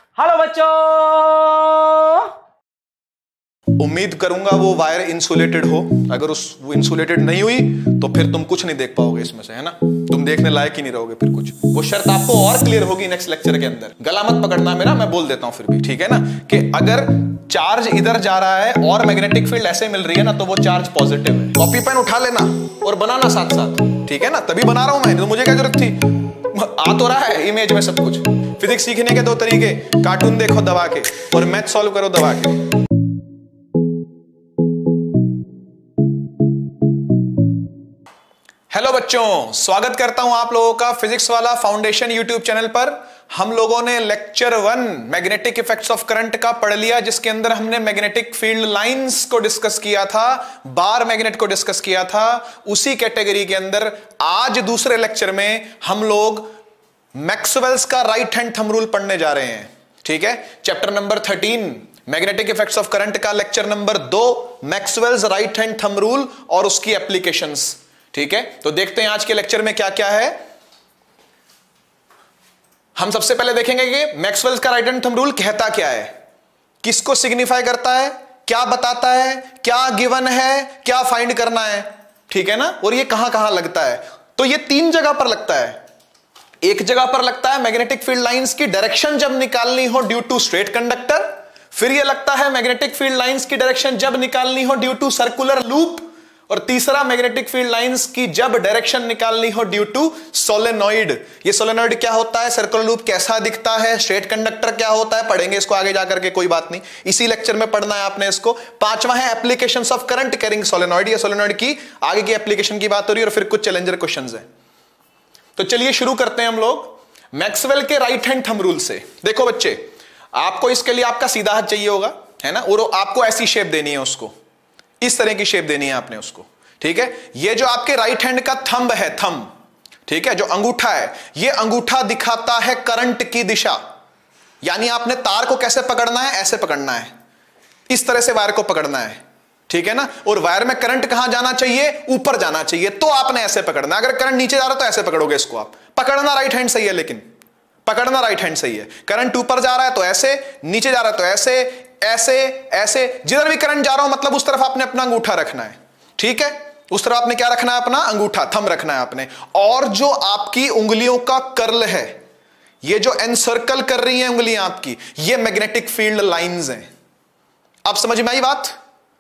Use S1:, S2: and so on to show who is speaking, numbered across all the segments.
S1: Hello बच्चों।
S2: उम्मीद करूंगा वो वायर इंसुलेटेड हो। अगर वो इंसुलेटेड नहीं हुई तो फिर तुम कुछ नहीं देख पाओगे इसमें से, है ना। तुम देखने लायक ही नहीं रहोगे फिर कुछ। वो शर्त आपको और क्लियर होगी नेक्स्ट लेक्चर के अंदर। गला मत पकड़ना मेरा, मैं बोल देता हूं फिर भी, ठीक है ना। कि अगर चार्ज इधर जा रहा है और मैग्नेटिक फील्ड ऐसे मिल रही है ना, तो वो चार्ज पॉजिटिव है। कॉपी पेन उठा लेना और बनाना साथ साथ, ठीक है ना। तभी बना रहा हूं मैं, तो मुझे क्या जरूरत थी। आ तो रहा है इमेज में सब कुछ। फिजिक्स सीखने के दो तरीके, कार्टून देखो दबा के और मैथ सॉल्व करो दबा के। हेलो बच्चों, स्वागत करता हूं आप लोगों का फिजिक्स वाला फाउंडेशन यूट्यूब चैनल पर। हम लोगों ने lecture 1 magnetic effects of current का पढ़ लिया, जिसके अंदर हमने मैग्नेटिक फील्ड लाइंस को डिस्कस किया था, बार मैग्नेट को डिस्कस किया था। उसी कैटेगरी के अंदर आज दूसरे लेक्चर में हम लोग मैक्सवेल्स का राइट हैंड थंब रूल पढ़ने जा रहे हैं, ठीक है। Chapter number 13 magnetic effects of current का lecture number 2 Maxwell's right hand thumb rule और उसकी एप्लीकेशंस, ठीक है। तो देखते हैं आज के लेक्चर में क्या क्या है। हम सबसे पहले देखेंगे कि मैक्सवेल्स का राइट हैंड थंब रूल कहता क्या है, किसको सिग्निफाई करता है, क्या बताता है, क्या गिवन है, क्या फाइंड करना है, ठीक है ना। और ये कहां कहां लगता है। तो ये 3 जगह पर लगता है। एक जगह पर लगता है मैग्नेटिक फील्ड लाइंस की डायरेक्शन जब निकालनी हो ड्यू टू स्ट्रेट कंडक्टर। फिर यह लगता है मैग्नेटिक फील्ड लाइंस की डायरेक्शन जब निकालनी हो ड्यू टू सर्कुलर लूप। और तीसरा मैग्नेटिक फील्ड लाइंस की जब डायरेक्शन निकालनी हो ड्यू टू सोलेनॉइड। ये सोलेनॉइड क्या होता है, सर्कुलर लूप कैसा दिखता है, स्ट्रेट कंडक्टर क्या होता है, पढ़ेंगे इसको आगे जाकर के, कोई बात नहीं, इसी लेक्चर में पढ़ना है आपने इसको। 5वां है applications of current carrying solenoid. ये सोलेनॉइड की आगे की एप्लीकेशन की बात हो रही है और फिर कुछ चैलेंजर क्वेश्चंस हैं। तो चलिए शुरू करते हैं हम लोग मैक्सवेल के राइट हैंड थंब रूल से। देखो बच्चे, आपको इसके लिए आपका सीधा हाथ चाहिए होगा, है ना। और आपको ऐसी शेप देनी है, उसको इस तरह की शेप देनी है आपने उसको, ठीक है। ये जो आपके राइट हैंड का थंब है, थंब, ठीक है, जो अंगूठा है, ये अंगूठा दिखाता है करंट की दिशा। यानी आपने तार को कैसे पकड़ना है, ऐसे पकड़ना है, इस तरह से वायर को पकड़ना है, ठीक है ना। और वायर में करंट कहां जाना चाहिए, ऊपर जाना चाहिए, तो आपने ऐसे पकड़ना है। अगर करंट नीचे जा रहा है तो ऐसे पकड़ोगे इसको आप। पकड़ना राइट हैंड सही है, लेकिन पकड़ना राइट हैंड सही है। करंट ऊपर जा रहा है तो ऐसे, नीचे जा रहा है तो ऐसे, ऐसे, ऐसे, जिधर भी करंट जा रहा हो मतलब उस तरफ आपने अपना अंगूठा रखना है, ठीक है। उस तरफ आपने क्या रखना है, अपना अंगूठा, थंब रखना है आपने। और जो आपकी उंगलियों का कर्ल है, ये जो एनसर्कल कर रही हैं उंगलियां आपकी, ये मैग्नेटिक फील्ड लाइंस हैं। अब समझ में आई बात।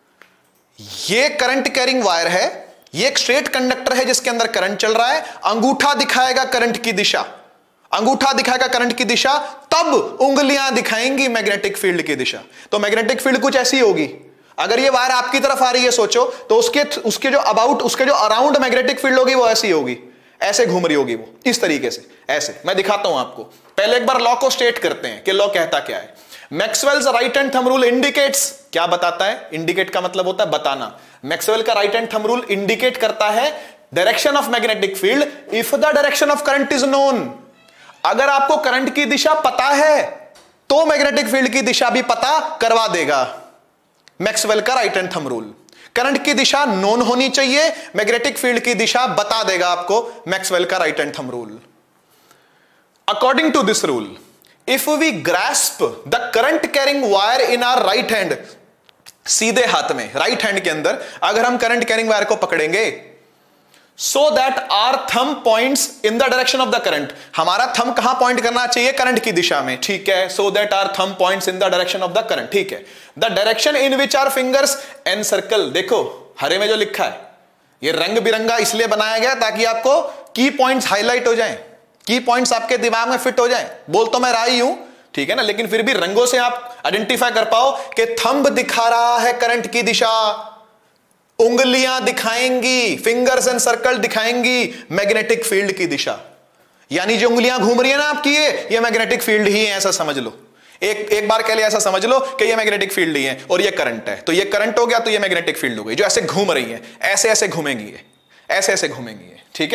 S2: ये करंट कैरिंग वायर है, ये एक स्ट्रेट कंडक्टर है जिसके अंदर करंट चल रहा है। अंगूठा दिखाएगा करंट की दिशा, अंगूठा दिखाएगा करंट की दिशा, तब उंगलियां दिखाएंगी मैग्नेटिक फील्ड की दिशा। तो मैग्नेटिक फील्ड कुछ ऐसी होगी। अगर ये वायर आपकी तरफ आ रही है सोचो, तो उसके जो अराउंड मैग्नेटिक फील्ड होगी वो ऐसी होगी, ऐसे घूम रही होगी वो, इस तरीके से, ऐसे। मैं दिखाता हूं आपको। पहले एक बार लॉ को स्टेट करते हैं कि लॉ कहता क्या है। Maxwell's right hand thumb rule indicates, क्या बताता है, इंडिकेट का मतलब होता है बताना। मैक्सवेल का right hand thumb rule indicate करता है direction of magnetic field if the direction of current is known. अगर आपको करंट की दिशा पता है तो मैग्नेटिक फील्ड की दिशा भी पता करवा देगा। मैक्सवेल का right hand thumb rule, current की दिशा नोन होनी चाहिए, मैग्नेटिक फील्ड की दिशा बता देगा आपको मैक्सवेल का right hand thumb rule. According to this rule, if we grasp the current carrying wire in our right hand, सीधे हाथ में, राइट हैंड के अंदर अगर हम करंट कैरिंग वायर को पकड़ेंगे, so that our thumb points in the direction of the current, हमारा थंब कहां पॉइंट करना चाहिए, करंट की दिशा में, ठीक है। so that our thumb points in the direction of the current, ठीक है। the direction in which our fingers encircle, देखो हरे में जो लिखा है, ये रंग बिरंगा इसलिए बनाया गया ताकि आपको की पॉइंट्स हाईलाइट हो जाएं, की पॉइंट्स आपके दिमाग में फिट हो जाएं। बोल तो मैं रहा ही हूं, ठीक है ना, लेकिन फिर भी रंगों से आप आइडेंटिफाई कर पाओ कि थंब दिखा रहा है करंट की दिशा, उंगलियां दिखाएंगी, फिंगर्स एंड सर्कल दिखाएंगी मैग्नेटिक फील्ड की दिशा। यानी जो उंगलियां घूम रही है ना आपकी, ये मैग्नेटिक फील्ड ही है, ऐसा समझ लो। एक बार के लिए ऐसा समझ लो कि ये मैग्नेटिक फील्ड ही है और ये करंट है। तो ये करंट हो गया, तो ये मैग्नेटिक फील्ड हो गई, जो ऐसे घूम रही है, ऐसे ऐसे घूमेंगी, ऐसे ऐसे घूमेंगी, ठीक है।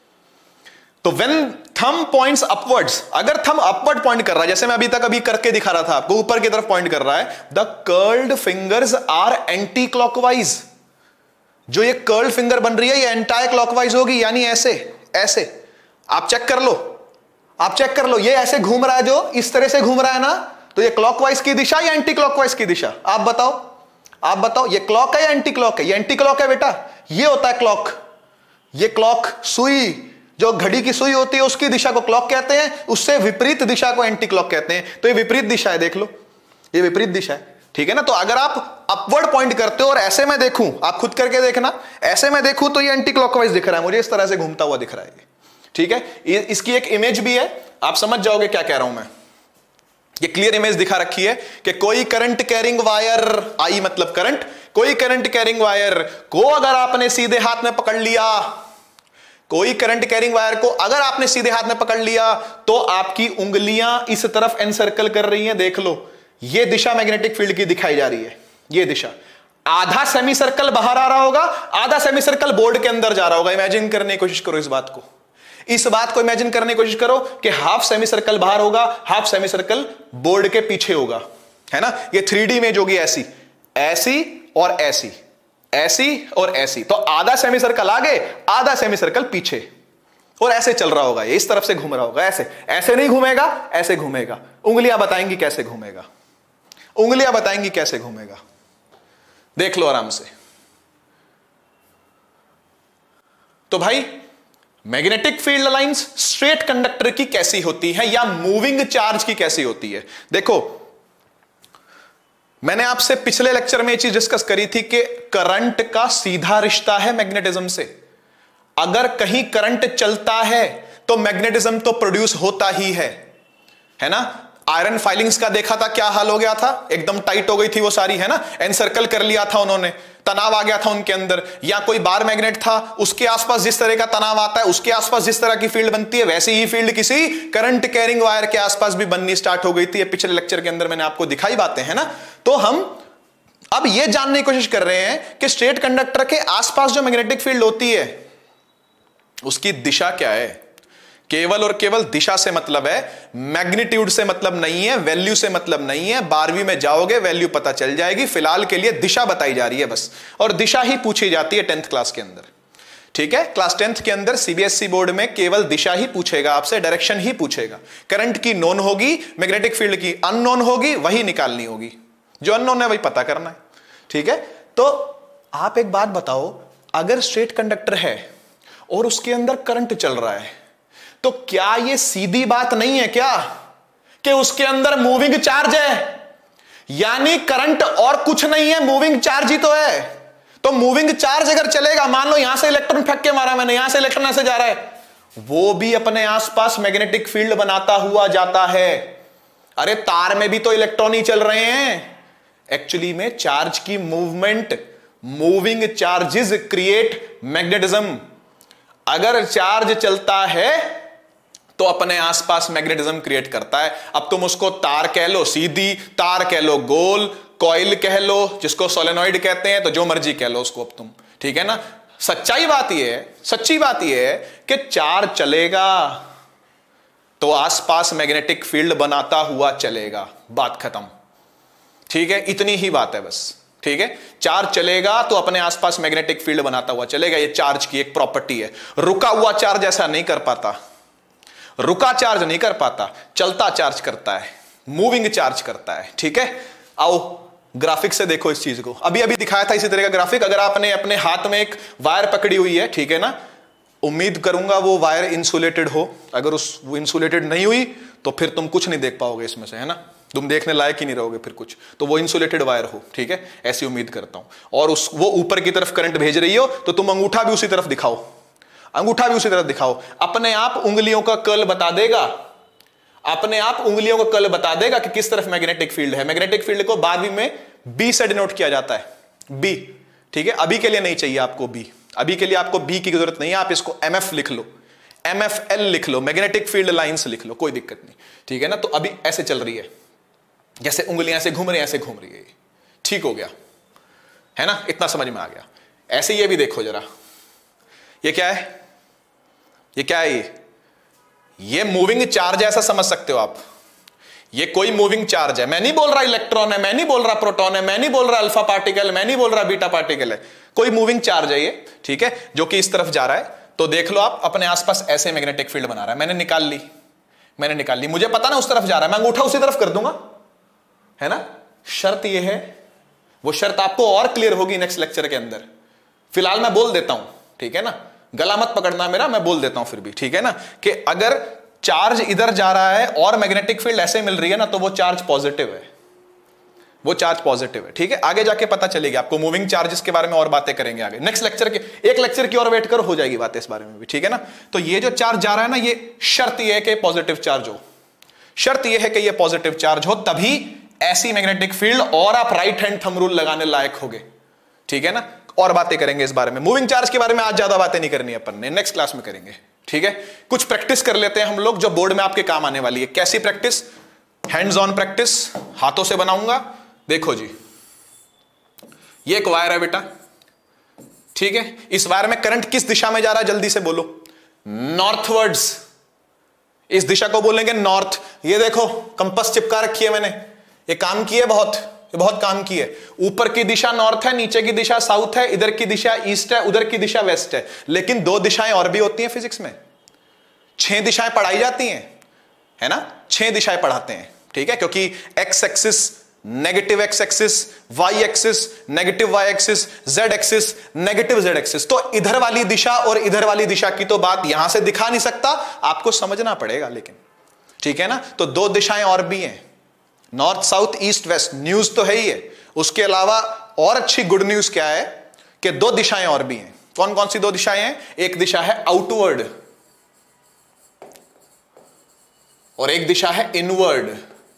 S2: तो व्हेन थंब पॉइंट्स अपवर्ड्स, अगर थंब अपवर्ड पॉइंट कर रहा है, जैसे मैं अभी करके दिखा रहा था आपको, ऊपर की तरफ पॉइंट कर रहा है, the curled fingers are anti clockwise. जो ये कर्ल फिंगर बन रही है ये एंटी क्लॉकवाइज होगी, यानी ऐसे ऐसे। आप चेक कर लो, आप चेक कर लो, ये ऐसे घूम रहा है, जो इस तरह से घूम रहा है ना, तो ये क्लॉकवाइज की दिशा या एंटी क्लॉकवाइज की दिशा, आप बताओ, आप बताओ, ये क्लॉक है या एंटी क्लॉक है? ये एंटी क्लॉक है बेटा, ये होता है क्लॉक। ये क्लॉक सुई, जो घड़ी की सुई होती है उसकी दिशा को क्लॉक कहते हैं, उससे विपरीत दिशा को एंटी क्लॉक कहते हैं। तो ये विपरीत दिशा है, देख लो, ये विपरीत दिशा है, ठीक है ना। तो अगर आप अपवर्ड पॉइंट करते हो और ऐसे मैं देखूं, आप खुद करके देखना, ऐसे मैं देखूं तो ये एंटी क्लॉकवाइज दिख रहा है मुझे, इस तरह से घूमता हुआ दिख रहा है, ठीक है। इसकी एक इमेज भी है, आप समझ जाओगे क्या कह रहा हूं मैं। ये क्लियर इमेज दिखा रखी है कि कोई करंट कैरिंग वायर, आई मतलब करंट, कोई करंट कैरिंग वायर को अगर आपने सीधे हाथ में पकड़ लिया, कोई करंट कैरिंग वायर को अगर आपने सीधे हाथ में पकड़ लिया तो आपकी उंगलियां इस तरफ एनसर्कल कर रही हैं, देख लो, ये दिशा मैग्नेटिक फील्ड की दिखाई जा रही है, ये दिशा। आधा सेमी सर्कल बाहर आ रहा होगा, आधा सेमी सर्कल बोर्ड के अंदर जा रहा होगा। इमेजिन करने की कोशिश करो इस बात को, इस बात को इमेजिन करने की कोशिश करो कि हाफ सेमी सर्कल बाहर होगा, हाफ सेमी सर्कल बोर्ड के पीछे होगा, है ना। ये 3D इमेज होगी, ऐसी, ऐसी और ऐसी, ऐसी और ऐसी। तो आधा सेमी सर्कल आगे, आधा सेमी सर्कल पीछे, और ऐसे चल रहा होगा, ये इस तरफ से घूम रहा होगा, ऐसे, ऐसे नहीं घूमेगा, ऐसे घूमेगा। उंगलियां बताएंगी कैसे घूमेगा, उंगलियां बताएंगी कैसे घूमेगा, देख लो आराम से। तो भाई magnetic field lines straight conductor की कैसी होती है या मूविंग चार्ज की कैसी होती है? देखो, मैंने आपसे पिछले लेक्चर में ये चीज डिस्कस करी थी कि करंट का सीधा रिश्ता है मैग्नेटिज्म से। अगर कहीं करंट चलता है तो मैग्नेटिज्म तो प्रोड्यूस होता ही है ना। आयरन फाइलिंग्स का देखा था, क्या हाल हो गया था, एकदम टाइट हो गई थी वो सारी, है ना, एनसर्कल कर लिया था उन्होंने, तनाव आ गया था उनके अंदर। या कोई बार मैग्नेट था, उसके आसपास जिस तरह का तनाव आता है, उसके आसपास जिस तरह की फील्ड बनती है, वैसी ही फील्ड किसी करंट कैरिंग वायर के आसपास भी बननी स्टार्ट हो गई थी। पिछले लेक्चर के अंदर मैंने आपको दिखाई बातें, है ना। तो हम अब यह जानने की कोशिश कर रहे हैं कि स्ट्रेट कंडक्टर के आसपास जो मैग्नेटिक फील्ड होती है उसकी दिशा क्या है। केवल और केवल दिशा से मतलब है, मैग्नीट्यूड से मतलब नहीं है, वैल्यू से मतलब नहीं है। 12वीं में जाओगे वैल्यू पता चल जाएगी, फिलहाल के लिए दिशा बताई जा रही है बस, और दिशा ही पूछी जाती है 10th क्लास के अंदर, ठीक है। क्लास 10th के अंदर सीबीएसई बोर्ड में केवल दिशा ही पूछेगा आपसे, डायरेक्शन ही पूछेगा। करंट की नोन होगी, मैग्नेटिक फील्ड की अननोन होगी, वही निकालनी होगी, जो अननोन है वही पता करना है, ठीक है। तो आप एक बात बताओ, अगर स्ट्रेट कंडक्टर है और उसके अंदर करंट चल रहा है, तो क्या यह सीधी बात नहीं है क्या कि उसके अंदर मूविंग चार्ज है? यानी करंट और कुछ नहीं है, मूविंग चार्ज ही तो है। तो मूविंग चार्ज अगर चलेगा, मान लो यहां से इलेक्ट्रॉन फेंक के मारा मैंने, यहां से इलेक्ट्रॉन ऐसे जा रहा है, वो भी अपने आसपास मैग्नेटिक फील्ड बनाता हुआ जाता है। अरे तार में भी तो इलेक्ट्रॉन ही चल रहे हैं। एक्चुअली में चार्ज की movement, moving charges create magnetism. अगर चार्ज चलता है तो अपने आसपास मैग्नेटिज्म क्रिएट करता है। अब तुम उसको तार कह लो सीधी, तार कह लो गोल, कॉइल कह लो, जिसको सोलेनॉइड कहते हैं, तो जो मर्जी कह लो उसको अब तुम, ठीक है ना। सच्चाई बात यह है, सच्ची बात यह है कि चार्ज चलेगा तो आसपास मैग्नेटिक फील्ड बनाता हुआ चलेगा, बात खत्म, ठीक है। इतनी ही बात है बस, ठीक है। चार्ज चलेगा तो अपने आसपास मैग्नेटिक फील्ड बनाता हुआ चलेगा, यह चार्ज की एक प्रॉपर्टी है। रुका हुआ चार्ज ऐसा नहीं कर पाता, रुका चार्ज नहीं कर पाता, चलता चार्ज करता है, मूविंग चार्ज करता है, ठीक है। आओ ग्राफिक से देखो इस चीज को, अभी अभी दिखाया था इसी तरह का ग्राफिक। अगर आपने अपने हाथ में एक वायर पकड़ी हुई है, ठीक है ना, उम्मीद करूंगा वो वायर इंसुलेटेड हो। अगर वो इंसुलेटेड नहीं हुई तो फिर तुम कुछ नहीं देख पाओगे इसमें से, है ना, तुम देखने लायक ही नहीं रहोगे फिर कुछ। तो वो इंसुलेटेड वायर हो, ठीक है, ऐसी उम्मीद करता हूं। और वो ऊपर की तरफ करंट भेज रही हो तो तुम अंगूठा भी उसी तरफ दिखाओ, अंगूठा भी उसी तरफ दिखाओ, अपने आप उंगलियों का कर्ल बता देगा, अपने आप उंगलियों का कर्ल बता देगा कि किस तरफ मैग्नेटिक फील्ड है। मैग्नेटिक फील्ड को 12वीं में बी से डिनोट किया जाता है, बी, ठीक है। अभी के लिए नहीं चाहिए आपको बी, अभी के लिए आपको बी की जरूरत नहीं है, आप इसको एमएफ लिख लो, एमएफएल लिख लो, मैग्नेटिक फील्ड लाइंस लिख लो, कोई दिक्कत नहीं, ठीक है ना। तो अभी ऐसे चल रही है, जैसे उंगलियां ऐसे घूम रही हैं, ऐसे घूम रही है, ठीक हो गया, है ना, इतना समझ में आ गया। ऐसे ये भी देखो जरा, ये क्या है, ये क्या है, ये मूविंग चार्ज है, ऐसा समझ सकते हो आप। ये कोई मूविंग चार्ज है, मैं नहीं बोल रहा इलेक्ट्रॉन है, मैं नहीं बोल रहा प्रोटॉन है, मैं नहीं बोल रहा अल्फा पार्टिकल, मैं नहीं बोल रहा बीटा पार्टिकल है, कोई मूविंग चार्ज है ये, ठीक है, जो कि इस तरफ जा रहा है। तो देख लो आप, अपने आसपास ऐसे मैग्नेटिक फील्ड बना रहा है। मैंने निकाल ली, मैंने निकाल ली, मुझे पता ना उस तरफ जा रहा है, मैं अंगूठा उसी तरफ कर दूंगा, है ना। शर्त यह है, वो शर्त आपको और क्लियर होगी नेक्स्ट लेक्चर के अंदर, फिलहाल मैं बोल देता हूं, ठीक है ना, गला मत पकड़ना मेरा, मैं बोल देता हूं फिर भी, ठीक है ना, कि अगर चार्ज इधर जा रहा है और मैग्नेटिक फील्ड ऐसे मिल रही है ना, तो वो चार्ज पॉजिटिव है, वो चार्ज पॉजिटिव है, ठीक है। आगे जाके पता चलेगी आपको, मूविंग चार्जेस के बारे में और बातें करेंगे आगे नेक्स्ट लेक्चर के, एक लेक्चर की और वेट कर, हो जाएगी बातें इस बारे में भी, ठीक है ना। तो ये जो चार्ज जा रहा है ना, ये शर्त ये है कि पॉजिटिव चार्ज हो, शर्त ये है कि ये पॉजिटिव चार्ज हो, तभी ऐसी मैग्नेटिक फील्ड और आप राइट हैंड थंब रूल लगाने लायक होगे, ठीक है ना। और बातें करेंगे इस बारे में, मूविंग चार्ज के बारे में आज ज्यादा बातें नहीं करनी है अपन ने, नेक्स्ट क्लास में करेंगे, ठीक है। कुछ प्रैक्टिस कर लेते हैं हम लोग जो बोर्ड में आपके काम आने वाली है। कैसी प्रैक्टिस? हैंड्स ऑन प्रैक्टिस, हाथों से बनाऊंगा। देखो जी, ये एक वायर है बेटा, ठीक है। इस वायर में करंट किस दिशा में जा रहा है, जल्दी से बोलो। नॉर्थवर्ड्स, इस दिशा को बोलेंगे नॉर्थ। ये देखो कंपास चिपका रखी है मैंने, ये काम की है बहुत, ये बहुत काम की है। ऊपर की दिशा नॉर्थ है, नीचे की दिशा साउथ है, इधर की दिशा ईस्ट है, उधर की दिशा वेस्ट है। लेकिन 2 दिशाएं और भी होती हैं फिजिक्स में, 6 दिशाएं पढ़ाई जाती हैं, है ना, 6 दिशाएं पढ़ाते हैं, ठीक है। क्योंकि X axis negative X axis, Y axis negative Y axis, Z axis negative Z axis. तो इधर वाली दिशा और इधर वाली दिशा की तो बात यहां से दिखा नहीं सकता, आपको समझना पड़ेगा लेकिन, ठीक है ना। तो 2 दिशाएं और भी हैं, north south east west, news तो है ही है। उसके अलावा और अच्छी गुड न्यूज क्या है कि 2 दिशाएं और भी हैं। कौन कौन सी 2 दिशाएं हैं? एक दिशा है आउटवर्ड और एक दिशा है इनवर्ड,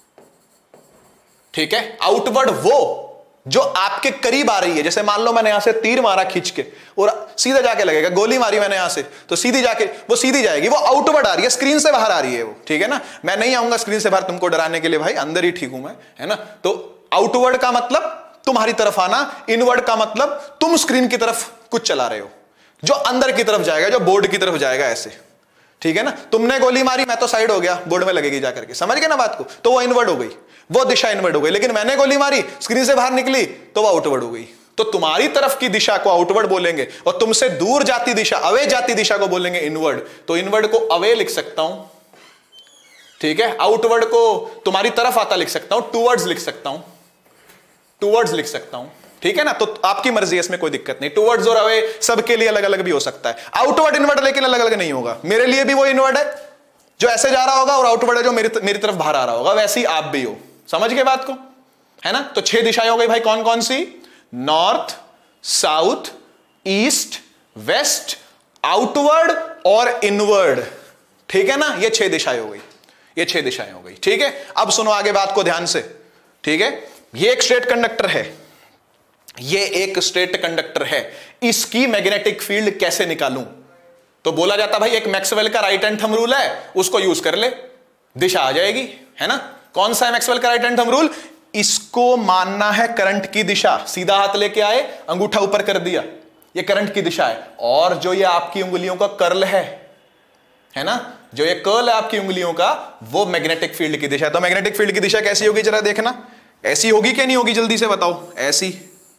S2: ठीक है। आउटवर्ड वो जो आपके करीब आ रही है, जैसे मान लो मैंने यहां से तीर मारा खींच के और सीधा जाके लगेगा, गोली मारी मैंने यहां से तो सीधी जाके वो सीधी जाएगी, वो आउटवर्ड आ रही है, स्क्रीन से बाहर आ रही है वो, ठीक है ना। मैं नहीं आऊंगा स्क्रीन से बाहर तुमको डराने के लिए भाई, अंदर ही ठीक हूं मैं, है ना। तो आउटवर्ड का मतलब तुम्हारी तरफ आना, इनवर्ड का मतलब तुम स्क्रीन की तरफ कुछ चला रहे हो, जो अंदर की तरफ जाएगा, जो बोर्ड की तरफ जाएगा, ऐसे, ठीक है ना। तुमने गोली मारी, मैं तो साइड हो गया, बोर्ड में लगेगी जाकर के, समझ गए ना बात को, तो वो इनवर्ड हो गई, वो दिशा इनवर्ड हो गई। लेकिन मैंने गोली मारी, स्क्रीन से बाहर निकली, तो वो आउटवर्ड हो गई। तो तुम्हारी तरफ की दिशा को आउटवर्ड बोलेंगे और तुमसे दूर जाती दिशा, अवे जाती दिशा को बोलेंगे इनवर्ड। तो इनवर्ड को अवे लिख सकता हूं, ठीक है। आउटवर्ड को तुम्हारी तरफ आता लिख सकता हूं, टूवर्ड्स लिख सकता हूं, टूवर्ड्स लिख सकता हूं, ठीक है ना। तो आपकी मर्जी है, इसमें कोई दिक्कत नहीं। टूवर्ड्स और अवे सबके लिए अलग अलग भी हो सकता है, आउटवर्ड इनवर्ड लेकिन अलग अलग नहीं होगा। मेरे लिए भी वो इनवर्ड है जो ऐसे जा रहा होगा और आउटवर्ड है जो मेरी तरफ बाहर आ रहा होगा, वैसे ही आप भी हो, समझ गए बात को, है ना। तो 6 दिशाएं हो गई भाई, कौन कौन सी? North south east west, outward और इनवर्ड, ठीक है ना। ये 6 दिशाएं हो गई, ये 6 दिशाएं हो गई, ठीक है। अब सुनो आगे बात को ध्यान से, ठीक है। ये एक स्ट्रेट कंडक्टर है, ये एक स्ट्रेट कंडक्टर है, इसकी मैग्नेटिक फील्ड कैसे निकालूं? तो बोला जाता भाई एक मैक्सवेल का राइट हैंड थंब रूल है, उसको यूज कर ले, दिशा आ जाएगी, है ना। कौन सा है मैक्सवेल का राइट हैंड थंब रूल? इसको मानना है करंट की दिशा, सीधा हाथ लेके आए, अंगूठा ऊपर कर दिया, ये करंट की दिशा है। और जो ये आपकी उंगलियों का कर्ल है ना, जो ये कर्ल है आपकी उंगलियों का, वो मैग्नेटिक फील्ड की दिशा है। तो मैग्नेटिक फील्ड की दिशा कैसी होगी जरा देखना, ऐसी होगी क्या नहीं होगी, जल्दी से बताओ। ऐसी,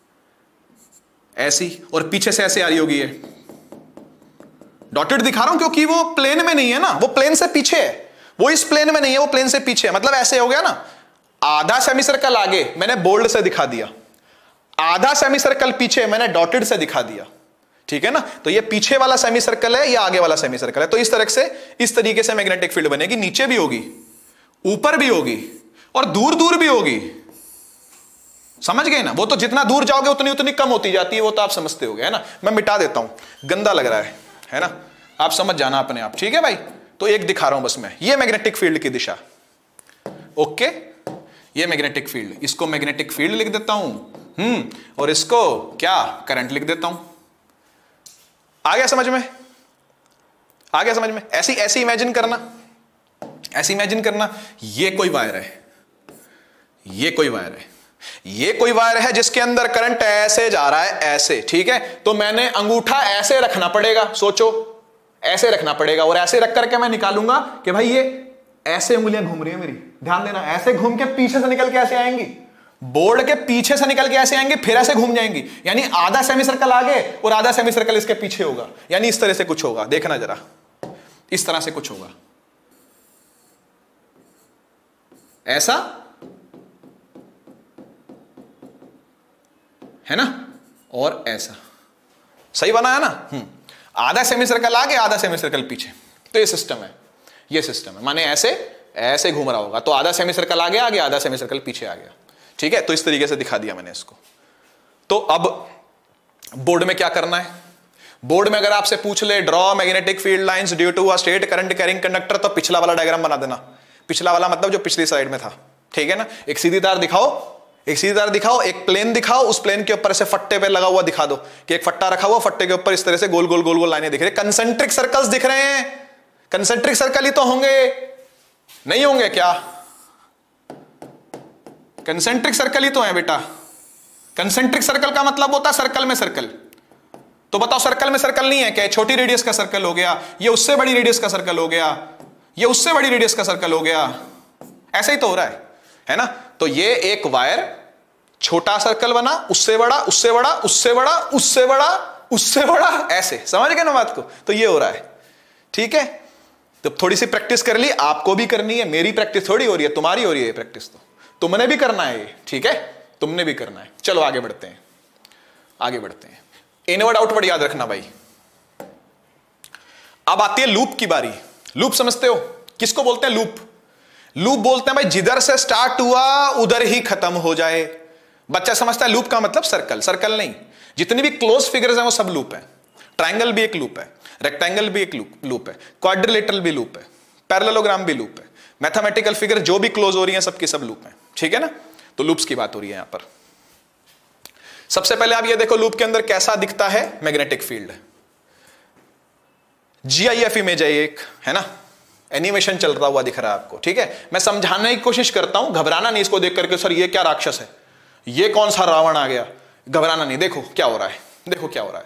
S2: ऐसी, और पीछे से ऐसे आ रही होगी। ये डॉटेड दिखा रहा हूं क्योंकि वो प्लेन में नहीं है ना, वो प्लेन से पीछे है, वो इस प्लेन में नहीं है, वो प्लेन से पीछे है। मतलब ऐसे हो गया ना, आधा सेमी सर्कल आगे मैंने बोल्ड से दिखा दिया, आधा सेमी सर्कल पीछे मैंने डॉटेड से दिखा दिया, ठीक है ना। तो ये पीछे वाला सेमी सर्कल है, या आगे वाला सेमी सर्कल है। तो इस तरह से, इस तरीके से मैग्नेटिक फील्ड बनेगी, नीचे भी होगी, ऊपर भी होगी और दूर दूर भी होगी, समझ गए ना। वो तो जितना दूर जाओगे उतनी उतनी कम होती जाती है, वो तो आप समझते होगे, है ना। मैं मिटा देता हूं, गंदा लग रहा है ना, आप समझ जाना अपने आप, ठीक है भाई। तो एक दिखा रहा हूं बस मैं, ये मैग्नेटिक फील्ड की दिशा, ओके। ये मैग्नेटिक फील्ड, इसको मैग्नेटिक फील्ड लिख देता हूं, और इसको क्या, करंट लिख देता हूं। आ गया समझ में, आ गया समझ में। ऐसी ऐसी इमेजिन करना, ऐसी इमेजिन करना, ये कोई वायर है, ये कोई वायर है, ये कोई वायर है जिसके अंदर करंट ऐसे जा रहा है, ऐसे, ठीक है। तो मैंने अंगूठा ऐसे रखना पड़ेगा, सोचो ऐसे रखना पड़ेगा, और ऐसे रख करके मैं निकालूंगा कि भाई ये ऐसे उंगलियां घूम रही है मेरी, ध्यान देना, ऐसे घूम के पीछे से निकल के ऐसे आएंगी, बोर्ड के पीछे से निकल के ऐसे आएंगे, फिर ऐसे घूम जाएंगी, यानी आधा सेमी सर्कल आगे और आधा सेमी सर्कल इसके पीछे होगा, यानी इस तरह से कुछ होगा, देखना जरा, इस तरह से कुछ होगा, ऐसा है ना, और ऐसा, सही बना है ना। आधा सेमी सर्कल आगे, आधा सेमी सर्कल पीछे, तो ये सिस्टम है, ये सिस्टम है, माने ऐसे ऐसे घूम रहा होगा, तो आधा सेमी सर्कल आगे आ गया, आधा सेमी सर्कल पीछे आ गया, ठीक है। तो इस तरीके से दिखा दिया मैंने इसको। तो अब बोर्ड में क्या करना है, बोर्ड में अगर आपसे पूछ ले draw magnetic field lines due to a straight current carrying conductor, तो पिछला वाला डायग्राम बना देना। पिछला वाला मतलब जो पिछली साइड में था, ठीक है ना। एक सीधी तार दिखाओ, एक सीधी तार दिखाओ, एक प्लेन दिखाओ, उस प्लेन के ऊपर से फट्टे पे लगा हुआ दिखा दो कि एक फट्टा रखा हुआ, फट्टे के ऊपर इस तरह से गोल गोल गोल गोल लाइनें दिख रही है, कंसेंट्रिक सर्कल्स दिख रहे हैं। कंसेंट्रिक सर्कल ही तो होंगे, नहीं होंगे क्या? कंसेंट्रिक सर्कल ही तो है बेटा। कंसेंट्रिक सर्कल का मतलब होता है सर्कल में सर्कल। तो बताओ सर्कल में सर्कल नहीं है क्या? छोटी रेडियस का सर्कल हो गया, ये उससे बड़ी रेडियस का सर्कल हो गया, ये उससे बड़ी रेडियस का सर्कल हो गया, ऐसे ही तो हो रहा है ना। तो ये एक वायर छोटा सर्कल बना, उससे बड़ा, उससे बड़ा, उससे बड़ा, उससे बड़ा, उससे बड़ा, ऐसे, समझ गए ना बात को। तो ये हो रहा है, ठीक है। तो थोड़ी सी प्रैक्टिस कर ली, आपको भी करनी है, मेरी प्रैक्टिस थोड़ी हो रही है, तुम्हारी हो रही है प्रैक्टिस, तो तुमने भी करना है ये, ठीक है, तुमने भी करना है। चलो आगे बढ़ते हैं, आगे बढ़ते हैं। इनवर्ड आउटवर्ड याद रखना भाई। अब आती है लूप की बारी। लूप समझते हो किसको बोलते हैं? लूप। लूप बोलते हैं भाई जिधर से स्टार्ट हुआ उधर ही खत्म हो जाए। बच्चा समझता है लूप का मतलब सर्कल, सर्कल नहीं, जितनी भी क्लोज फिगर्स हैं वो सब लूप है। ट्रायंगल भी एक लूप है, रेक्टेंगल भी एक लूप है, क्वाड्रिलेटरल भी लूप है, पैरेललोग्राम भी लूप है, मैथमेटिकल फिगर जो भी क्लोज हो रही है सबकी सब लूप है, ठीक है ना। तो लूप्स की बात हो रही है यहां पर। सबसे पहले आप ये देखो लूप के अंदर कैसा दिखता है मैग्नेटिक फील्ड। GIF इमेज है एक, है ना, एनिमेशन चल रहा हुआ दिख रहा है आपको, ठीक है। मैं समझाने की कोशिश करता हूं, घबराना नहीं इसको देख करके, सर ये क्या राक्षस है, ये कौन सा रावण आ गया, घबराना नहीं। देखो क्या हो रहा है, देखो क्या हो रहा है।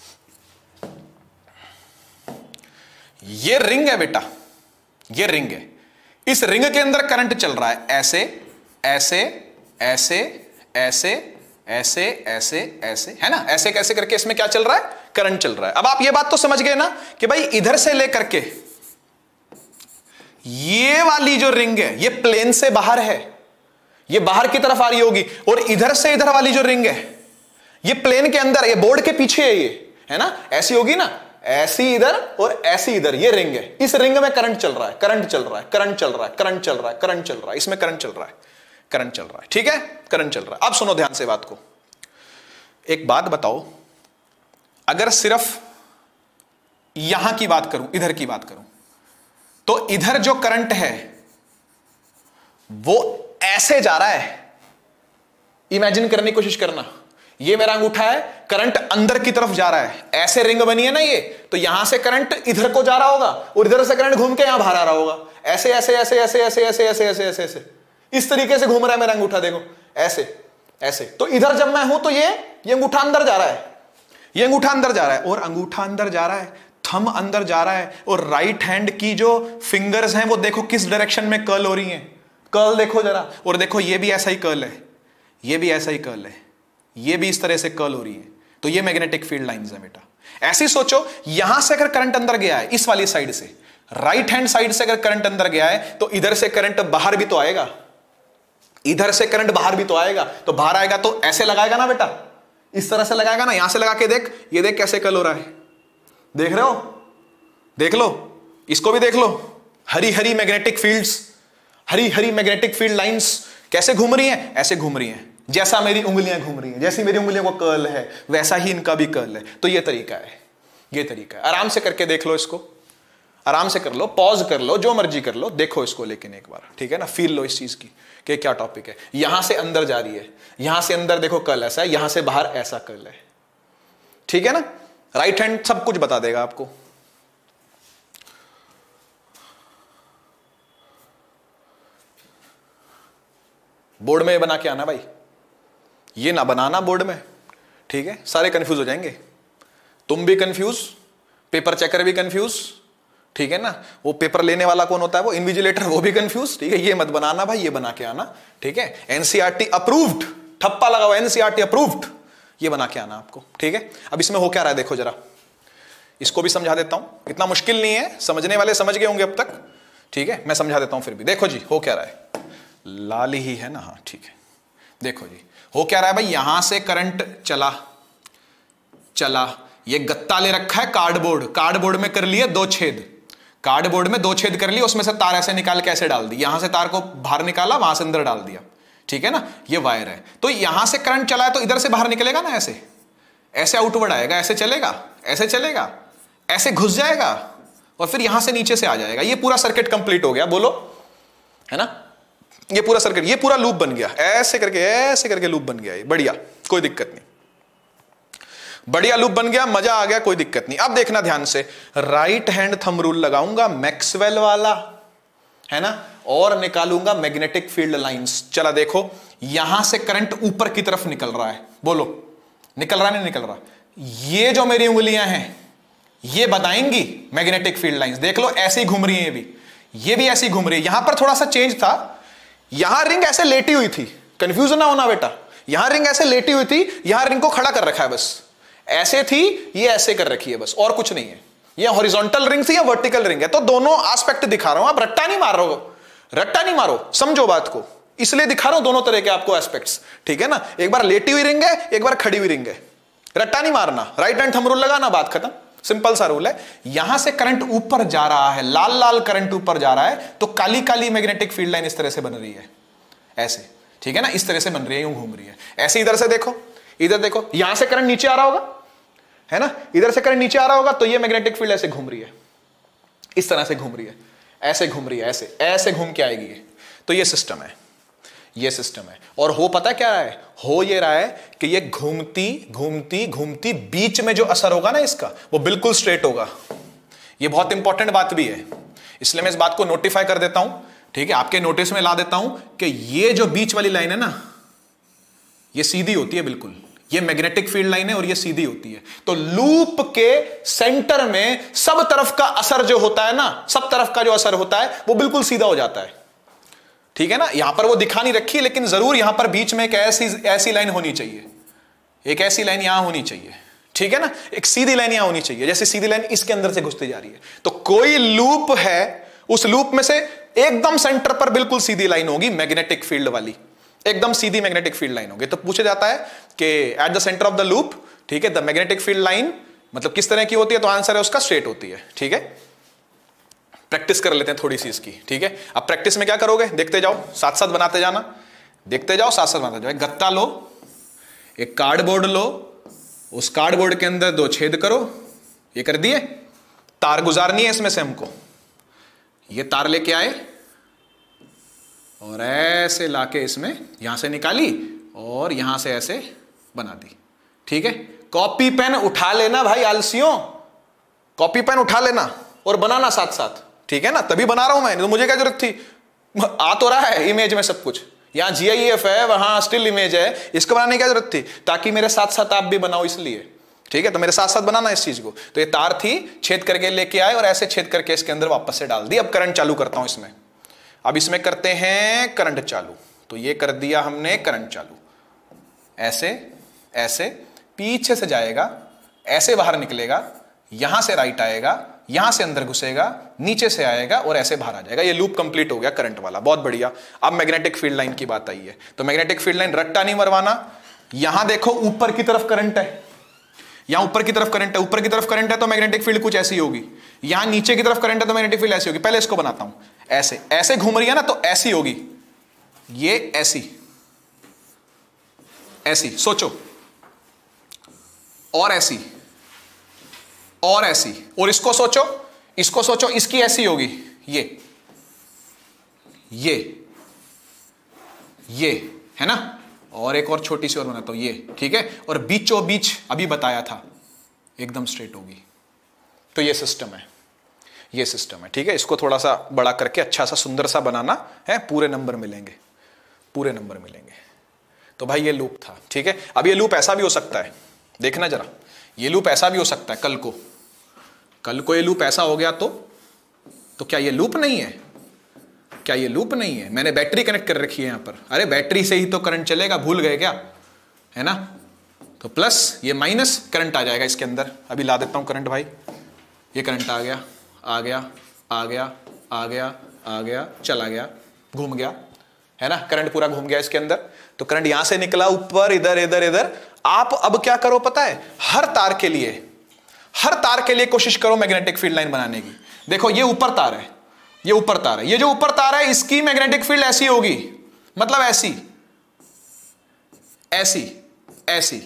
S2: ये रिंग है बेटा, ये रिंग है, इस रिंग के अंदर करंट चल रहा है, ऐसे ऐसे ऐसे ऐसे ऐसे ऐसे ऐसे, है ना, ऐसे कैसे करके इसमें क्या चल रहा है, करंट चल रहा है। अब आप ये बात तो समझ गए ना कि भाई इधर से लेकर के ये वाली जो रिंग है ये प्लेन से बाहर है, ये बाहर की तरफ आ रही होगी, और इधर से इधर वाली जो रिंग है ये प्लेन के अंदर, ये बोर्ड के पीछे है, ये है ना, ऐसी होगी ना, ऐसी इधर और ऐसी इधर, ये रिंग है। इस रिंग में करंट चल रहा है, करंट चल रहा है, करंट चल रहा है, करंट चल रहा है, करंट चल रहा है, इसमें करंट चल रहा है, करंट चल रहा है, ठीक है, करंट चल रहा है। अब सुनो ध्यान से बात को। एक बात बताओ, अगर सिर्फ यहां की बात करूं, इधर की बात करूं, तो इधर जो करंट है वो ऐसे जा रहा है। इमेजिन करने की कोशिश करना, ये मेरा अंगूठा है, करंट अंदर की तरफ जा रहा है, ऐसे रिंग बनी है ना ये, तो यहां से करंट इधर को जा रहा होगा और इधर से करंट घूम के यहां बाहर आ रहा होगा, ऐसे ऐसे ऐसे ऐसे ऐसे ऐसे ऐसे ऐसे ऐसे ऐसे, इस तरीके से घूम रहा है मेरा अंगूठा, देखो ऐसे ऐसे। तो इधर जब मैं हूं तो ये अंगूठा अंदर जा रहा है, ये अंगूठा अंदर जा रहा है, और अंगूठा अंदर जा रहा है, थंब अंदर जा रहा है, और राइट हैंड की जो फिंगर्स हैं वो देखो किस डायरेक्शन में कर्ल हो रही हैं, कर्ल देखो जरा, और देखो ये भी ऐसा ही कर्ल है, ये भी ऐसा ही कर्ल है, ये भी इस तरह से कर्ल हो रही है। तो ये मैग्नेटिक फील्ड लाइंस है बेटा। ऐसे ही सोचो, यहां से अगर करंट अंदर गया है, इस वाली साइड से, राइट हैंड साइड से अगर करंट अंदर गया है, तो इधर से करंट बाहर भी तो आएगा, इधर से करंट बाहर भी तो आएगा। तो बाहर आएगा तो ऐसे लगाएगा ना बेटा, इस तरह से लगाएगा ना, यहां से लगा के देख, ये देख कैसे कर्ल हो रहा है, देख रहे हो, देख लो, इसको भी देख लो, हरी हरी मैग्नेटिक फील्ड्स, हरी हरी मैग्नेटिक फील्ड लाइंस कैसे घूम रही हैं, ऐसे घूम रही हैं, जैसा मेरी उंगलियां घूम रही हैं, जैसी मेरी उंगलियों को कर्ल है वैसा ही इनका भी कर्ल है। तो ये तरीका है, ये तरीका है। आराम से करके देख लो इसको, आराम से कर लो, पॉज कर लो, जो मर्जी कर लो, देखो इसको लेकिन एक बार, ठीक है ना, फील लो इस चीज की कि क्या टॉपिक है। यहां से अंदर जा रही है, यहां से अंदर देखो कर्ल ऐसा है, यहां से बाहर ऐसा कर्ल है, ठीक है ना। राइट हैंड सब कुछ बता देगा आपको। बोर्ड में बना के आना भाई, ये ना बनाना बोर्ड में, ठीक है, सारे कंफ्यूज हो जाएंगे, तुम भी कंफ्यूज, पेपर चेकर भी कंफ्यूज, ठीक है ना, वो पेपर लेने वाला कौन होता है, वो इन्विजिलेटर, वो भी कंफ्यूज, ठीक है। ये मत बनाना भाई, ये बना के आना, ठीक है। एनसीईआरटी अप्रूव्ड, ठप्पा लगा हुआ एनसीईआरटी अप्रूव्ड, ये बना के आना आपको, ठीक है। अब इसमें हो क्या रहा है देखो जरा, इसको भी समझा देता हूं, इतना मुश्किल नहीं है, समझने वाले समझ गए होंगे अब तक, ठीक है, मैं समझा देता हूं फिर भी। देखो जी हो क्या रहा है, लाल ही है ना, हाँ ठीक है। देखो जी हो क्या रहा है भाई, यहां से करंट चला, ये गत्ता ले रखा है कार्डबोर्ड में कर लिए 2 छेद, कार्डबोर्ड में 2 छेद कर लिए, उसमें से तार ऐसे निकाल के ऐसे डाल दी, यहां से तार को बाहर निकाला, वहां से अंदर डाल दिया, ठीक है ना, ये वायर है। तो यहां से करंट चला है तो इधर से बाहर निकलेगा ना, ऐसे आउटवर्ड आएगा, ऐसे चलेगा, ऐसे घुस जाएगा और फिर यहां से नीचे से आ जाएगा। ये पूरा सर्किट कंप्लीट हो गया, बोलो, है ना, ये पूरा सर्किट, ये पूरा लूप बन गया, ऐसे करके लूप बन गया, ये बढ़िया, कोई दिक्कत नहीं, बढ़िया लूप बन गया, मजा आ गया, कोई दिक्कत नहीं। अब देखना ध्यान से, राइट हैंड थंब रूल लगाऊंगा मैक्सवेल वाला, है ना, और निकालूंगा मैग्नेटिक फील्ड लाइंस। चला देखो, यहां से करंट ऊपर की तरफ निकल रहा है, बोलो निकल रहा नहीं निकल रहा, ये जो मेरी उंगलियां हैं ये बताएंगी मैग्नेटिक फील्ड लाइंस। देख लो ऐसे ही घूम रही है, ये भी ऐसे ही घूम रही है। यहां पर थोड़ा सा चेंज था, यहां रिंग ऐसे लेटी हुई थी, कंफ्यूजन ना होना बेटा, यहां रिंग ऐसे लेटी हुई थी, यहां रिंग को खड़ा कर रखा है, बस ऐसे थी, ये ऐसे कर रखी है, बस और कुछ नहीं है। ये हॉरिजॉन्टल रिंग थी या वर्टिकल रिंग है, तो दोनों एस्पेक्ट दिखा रहा हूं, आप रट्टा नहीं मारो, समझो बात को, इसलिए दिखा रहा हूं दोनों तरह के आपको एस्पेक्ट्स, ठीक है ना। एक बार लेटी हुई रिंग है, एक बार खड़ी हुई रिंग है, रट्टा नहीं मारना, राइट हैंड थंब रूल लगाना, बात खत्म, सिंपल सा रूल है। यहां से करंट ऊपर जा रहा है, लाल करंट ऊपर जा रहा है, तो काली मैग्नेटिक फील्ड लाइन इस तरह से बन रही है, ऐसे, ठीक है ना, इस तरह से बन रही है, यूं घूम रही है ऐसे। इधर से देखो, इधर देखो, यहां से करंट नीचे आ रहा होगा, है ना, इधर से करंट नीचे आ रहा होगा, तो ये मैग्नेटिक फील्ड ऐसे घूम रही है, इस तरह से घूम रही है, ऐसे घूम रही है, ऐसे घूम के आएगी ये। तो ये सिस्टम है, और हो पता क्या रहा है, हो ये रहा है कि ये घूमती बीच में जो असर होगा ना इसका, वो बिल्कुल स्ट्रेट होगा। ये बहुत इंपॉर्टेंट बात भी है, इसलिए मैं इस बात को नोटिफाई कर देता हूं, ठीक है, आपके नोटिस में ला देता हूं कि ये जो बीच वाली लाइन है ना, ये सीधी होती है बिल्कुल, ये मैग्नेटिक फील्ड लाइन है और ये सीधी होती है। तो लूप के सेंटर में सब तरफ का असर जो होता है ना, सब तरफ का जो असर होता है वो बिल्कुल सीधा हो जाता है, ठीक है ना। यहां पर वो दिखा नहीं रखी, लेकिन जरूर यहां पर बीच में एक ऐसी लाइन होनी चाहिए, एक ऐसी लाइन यहां होनी चाहिए, ठीक है ना, एक सीधी लाइन यहां होनी चाहिए, जैसे सीधी लाइन इसके अंदर से घुसती जा रही है। तो कोई लूप है, उस लूप में से एकदम सेंटर पर बिल्कुल सीधी लाइन होगी मैग्नेटिक फील्ड वाली, एकदम सीधी मैग्नेटिक फील्ड लाइन होगी। तो पूछा जाता है कि at the centre of the loop, ठीक है, द मैग्नेटिक फील्ड लाइन मतलब किस तरह की होती है, तो आंसर है उसका स्ट्रेट होती है, ठीक है। प्रैक्टिस कर लेते हैं थोड़ी सी इसकी, ठीक है। अब प्रैक्टिस में क्या करोगे, देखते जाओ, साथ साथ बनाते जाना, देखते जाओ, साथ साथ बनाते जाओ। एक गत्ता लो, एक कार्डबोर्ड लो, उस कार्डबोर्ड के अंदर 2 छेद करो, ये कर दिए, तार गुजारनी है इसमें से हमको, ये तार लेके आए और ऐसे लाके इसमें यहां से निकाली और यहां से ऐसे बना दी, ठीक है। कॉपी पेन उठा लेना भाई आलसियों, कॉपी पेन उठा लेना और बनाना साथ साथ, ठीक है ना, तभी बना रहा हूं मैं, तो मुझे क्या जरूरत थी, आ तो रहा है इमेज में सब कुछ, यहां GIF है, वहां स्टिल इमेज है, इसको बनाने की क्या जरूरत थी, ताकि मेरे साथ साथ आप भी बनाओ इसलिए, ठीक है। तो मेरे साथ साथ बनाना इस चीज को। तो ये तार थी, छेद करके लेके आए और ऐसे छेद करके इसके अंदर वापस से डाल दी। अब करंट चालू करता हूं इसमें, अब इसमें करते हैं करंट चालू। तो ये कर दिया हमने करंट चालू, ऐसे पीछे से जाएगा, ऐसे बाहर निकलेगा, यहां से राइट आएगा, यहां से अंदर घुसेगा, नीचे से आएगा और ऐसे बाहर आ जाएगा। ये लूप कंप्लीट हो गया करंट वाला, बहुत बढ़िया। अब मैग्नेटिक फील्ड लाइन की बात आई है, तो मैग्नेटिक फील्ड लाइन रट्टा नहीं मरवाना। यहां देखो ऊपर की तरफ करंट है, यहां ऊपर की तरफ करंट है, ऊपर की तरफ करंट है तो मैग्नेटिक फील्ड कुछ ऐसी होगी। यहां नीचे की तरफ करंट है तो मैग्नेटिक फील्ड ऐसी होगी। पहले इसको बनाता हूं, ऐसे घूम रही है ना, तो ऐसी होगी, ये ऐसी सोचो, और ऐसी और इसको सोचो, इसकी ऐसी होगी, ये है ना, और एक और छोटी सी और बनाता हूं, ये, ठीक है। और बीचों बीच अभी बताया था एकदम स्ट्रेट होगी। तो ये सिस्टम है, ठीक है। इसको थोड़ा सा बड़ा करके अच्छा सा सुंदर सा बनाना है, पूरे नंबर मिलेंगे। तो भाई ये लूप था, ठीक है। अब ये लूप ऐसा भी हो सकता है, देखना जरा, ये लूप ऐसा भी हो सकता है, कल को ये लूप ऐसा हो गया तो क्या ये लूप नहीं है, मैंने बैटरी कनेक्ट कर रखी है यहां पर, अरे बैटरी से ही तो करंट चलेगा, भूल गए क्या, है ना। तो प्लस ये माइनस करंट आ जाएगा इसके अंदर। अभी ला देता हूं करंट भाई, ये करंट आ गया, चला गया, घूम गया, है ना, करंट पूरा घूम गया इसके अंदर, तो करंट यहां से निकला ऊपर, इधर इधर इधर। आप अब क्या करो पता है, हर तार के लिए कोशिश करो मैग्नेटिक फील्ड लाइन बनाने की। देखो ये ऊपर तार है, ये ऊपर तार है, ये जो ऊपर तार है इसकी मैग्नेटिक फील्ड ऐसी होगी, मतलब ऐसी ऐसी ऐसी,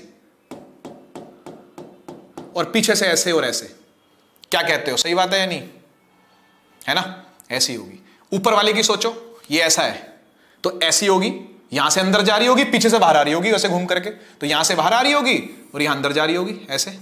S2: और पीछे से ऐसे और ऐसे। क्या कहते हो, सही बात है या नहीं, है ना, ऐसी होगी। ऊपर वाले की सोचो, ये ऐसा है तो ऐसी होगी, यहां से अंदर जा रही होगी, पीछे से बाहर आ रही होगी वैसे घूम करके, तो यहां से बाहर आ रही होगी और यहां अंदर जा रही होगी ऐसे,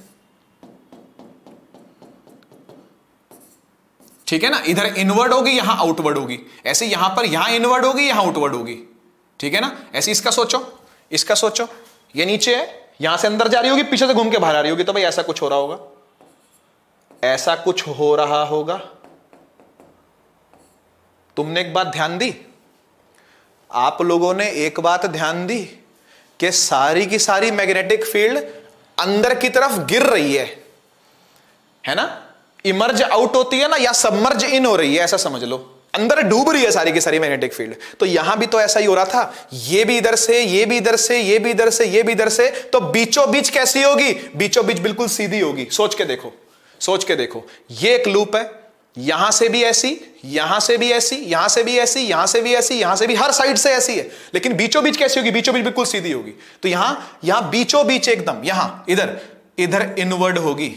S2: ठीक है ना। इधर इनवर्ड होगी, यहां आउटवर्ड होगी, ऐसे यहां पर, यहां इनवर्ड होगी, यहां आउटवर्ड होगी, ठीक है ना। ऐसे इसका सोचो, इसका सोचो, ये नीचे है, यहां से अंदर जा रही होगी, पीछे से घूम के बाहर आ रही होगी, तो भाई ऐसा कुछ हो रहा होगा, ऐसा कुछ हो रहा होगा। तुमने एक बात ध्यान दी, आप लोगों ने एक बात ध्यान दी कि सारी की सारी मैग्नेटिक फील्ड अंदर की तरफ गिर रही है ना, इमर्ज आउट होती है ना, या सबमर्ज इन हो रही है, ऐसा समझ लो, अंदर डूब रही है सारी की सारी मैग्नेटिक फील्ड। तो यहां भी तो ऐसा ही हो रहा था, ये भी इधर से, ये भी इधर से, ये भी इधर से, ये भी इधर से, तो बीचों बीच कैसी होगी, बीचों बीच बिल्कुल सीधी होगी। सोच के देखो, सोच के देखो, ये एक लूप है, यहां से भी ऐसी, यहां से भी ऐसी, यहां से भी ऐसी, यहां से भी ऐसी, यहां से भी, हर साइड से ऐसी है, लेकिन बीचों बीच कैसी होगी, बीचों बीच बिल्कुल सीधी होगी। तो यहां बीचों बीच एकदम, यहां इधर इधर इनवर्ड होगी,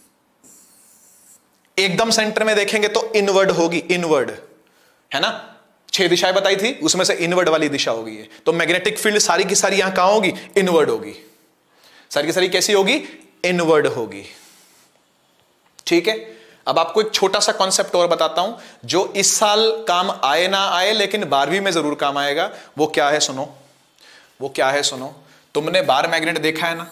S2: एकदम सेंटर में देखेंगे तो इनवर्ड होगी, इनवर्ड, है ना। 6 दिशाएं बताई थी, उसमें से इनवर्ड वाली दिशा होगी ये। तो मैग्नेटिक फील्ड सारी की सारी यहां कहां होगी, इनवर्ड होगी, सारी की सारी कैसी होगी, इनवर्ड होगी, ठीक है। अब आपको एक छोटा सा कॉन्सेप्ट और बताता हूं, जो इस साल काम आए ना आए लेकिन 12वीं में जरूर काम आएगा। वो क्या है सुनो, वो क्या है सुनो। तुमने बार मैग्नेट देखा है ना,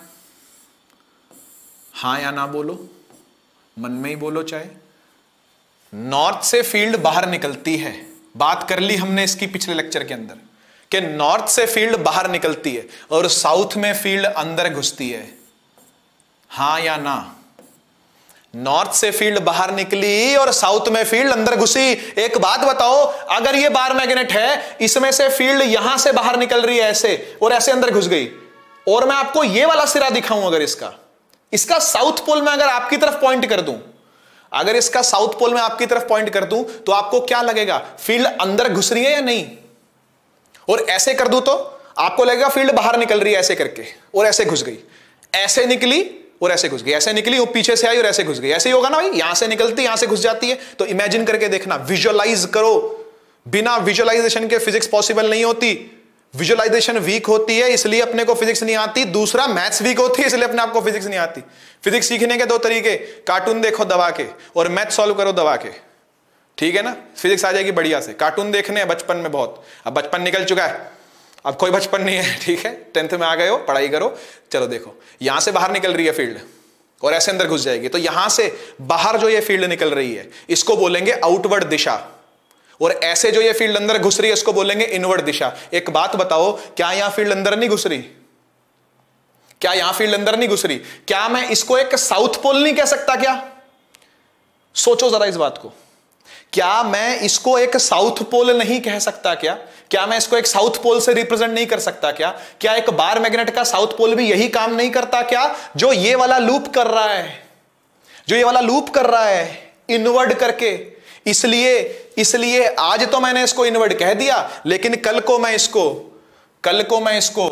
S2: हां या ना बोलो, मन में ही बोलो चाहे। नॉर्थ से फील्ड बाहर निकलती है, बात कर ली हमने इसकी पिछले लेक्चर के अंदर कि नॉर्थ से फील्ड बाहर निकलती है और साउथ में फील्ड अंदर घुसती है, हां या ना। नॉर्थ से फील्ड बाहर निकली और साउथ में फील्ड अंदर घुसी। एक बात बताओ, अगर ये बार मैग्नेट है, इसमें से फील्ड यहां से बाहर निकल रही है ऐसे और ऐसे अंदर घुस गई, और मैं आपको ये वाला सिरा दिखाऊं, अगर इसका साउथ पोल में अगर आपकी तरफ पॉइंट कर दूं, अगर इसका साउथ पोल में आपकी तरफ पॉइंट कर दूं, तो आपको क्या लगेगा, फील्ड अंदर घुस रही है या नहीं। और ऐसे कर दूं तो आपको लगेगा फील्ड बाहर निकल रही है ऐसे करके, और ऐसे घुस गई, ऐसे निकली और ऐसे घुस गई, ऐसे निकली और पीछे से आई और ऐसे घुस गई। ऐसे ही होगा ना भाई, यहां से निकलती यहां से घुस जाती है। तो इमेजिन करके देखना, विजुअलाइज करो, बिना विजुअलाइजेशन के फिजिक्स पॉसिबल नहीं होती। विजुअलाइजेशन वीक होती है इसलिए अपने को फिजिक्स नहीं आती, दूसरा मैथ्स वीक होती है इसलिए अपने आप को फिजिक्स नहीं आती। फिजिक्स सीखने के 2 तरीके, कार्टून देखो दबा के और मैथ सॉल्व करो दबा के, ठीक है ना। फिजिक्स आ जाएगी बढ़िया से। कार्टून देखने बचपन में बहुत, अब बचपन निकल चुका है, अब कोई बचपन नहीं है, ठीक है। 10th में आ गए हो, पढ़ाई करो। चलो देखो, यहां से बाहर निकल रही है फील्ड और ऐसे अंदर घुस जाएगी, तो यहां से बाहर जो ये फील्ड निकल रही है इसको बोलेंगे आउटवर्ड दिशा, और ऐसे जो ये फील्ड अंदर घुस रही है इसको बोलेंगे इनवर्ड दिशा। एक बात बताओ, क्या यहां फील्ड अंदर नहीं घुस रही, क्या यहां फील्ड अंदर नहीं घुस रही, क्या मैं इसको एक साउथ पोल नहीं कह सकता क्या। सोचो जरा इस बात को, क्या मैं इसको एक साउथ पोल नहीं कह सकता क्या, क्या मैं इसको एक साउथ पोल से रिप्रेजेंट नहीं कर सकता क्या। क्या एक बार मैग्नेट का साउथ पोल भी यही काम नहीं करता क्या, जो ये वाला लूप कर रहा है, जो ये वाला लूप कर रहा है इनवर्ड करके। इसलिए आज तो मैंने इसको इनवर्ड कह दिया, लेकिन कल को मैं इसको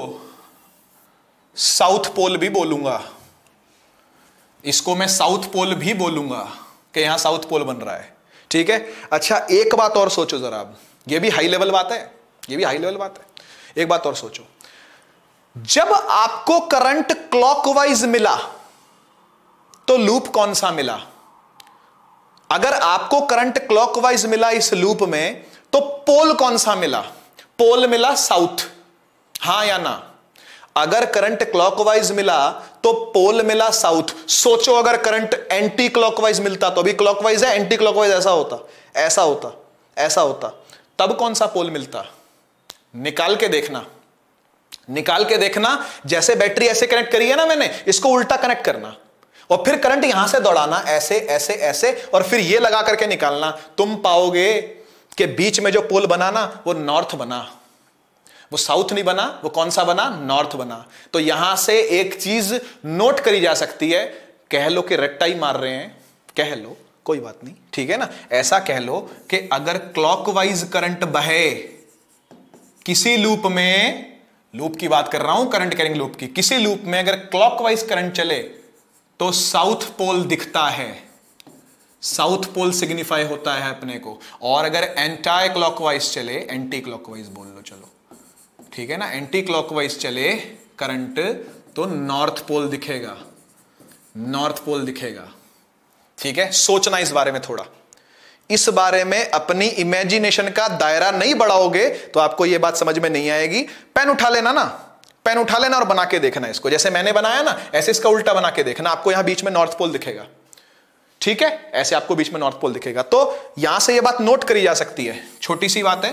S2: साउथ पोल भी बोलूंगा, इसको मैं साउथ पोल भी बोलूंगा कि यहां साउथ पोल बन रहा है, ठीक है। अच्छा एक बात और सोचो जरा, अब ये भी हाई लेवल बात है, ये भी हाई लेवल बात है। एक बात और सोचो, जब आपको करंट क्लॉकवाइज मिला तो लूप कौन सा मिला। अगर आपको करंट क्लॉकवाइज मिला इस लूप में तो पोल कौन सा मिला, पोल मिला साउथ, हां या ना। अगर करंट क्लॉकवाइज मिला तो पोल मिला साउथ। सोचो अगर करंट एंटी क्लॉकवाइज मिलता, तो अभी क्लॉकवाइज है, एंटी क्लॉकवाइज ऐसा होता, ऐसा होता, ऐसा होता, तब कौन सा पोल मिलता। निकाल के देखना, निकाल के देखना। जैसे बैटरी ऐसे कनेक्ट करी है ना मैंने, इसको उल्टा कनेक्ट करना और फिर करंट यहां से दौड़ाना, ऐसे ऐसे ऐसे, और फिर ये लगा करके निकालना। तुम पाओगे कि बीच में जो पोल बना ना वो नॉर्थ बना, वो साउथ नहीं बना, वो कौन सा बना, नॉर्थ बना। तो यहां से एक चीज नोट करी जा सकती है, कह लो कि रट्टा ही मार रहे हैं, कह लो, कोई बात नहीं, ठीक है ना। ऐसा कह लो कि अगर क्लॉकवाइज करंट बहे किसी लूप में, लूप की बात कर रहा हूं, करंट कैरिंग लूप की, किसी लूप में अगर क्लॉकवाइज करंट चले तो साउथ पोल दिखता है, साउथ पोल सिग्निफाई होता है अपने को। और अगर एंटी क्लॉकवाइज चले, एंटी क्लॉकवाइज बोल लो चलो, ठीक है ना, एंटी क्लॉकवाइज चले करंट तो नॉर्थ पोल दिखेगा, नॉर्थ पोल दिखेगा, ठीक है। सोचना इस बारे में थोड़ा, इस बारे में अपनी इमेजिनेशन का दायरा नहीं बढ़ाओगे तो आपको यह बात समझ में नहीं आएगी। पेन उठा लेना ना, पेन उठा लेना और बना के देखना इसको, जैसे मैंने बनाया ना ऐसे इसका उल्टा बना के देखना, आपको यहां बीच में नॉर्थ पोल दिखेगा, ठीक है, ऐसे आपको बीच में नॉर्थ पोल दिखेगा। तो यहां से यह बात नोट करी जा सकती है, छोटी सी बात है,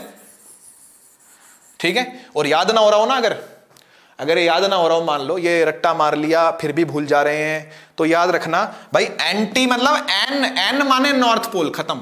S2: ठीक है। और याद ना हो रहा हो ना, अगर याद ना हो रहा हो, मान लो ये रट्टा मार लिया फिर भी भूल जा रहे हैं, तो याद रखना भाई एंटी मतलब एन, एन माने नॉर्थ पोल, खत्म,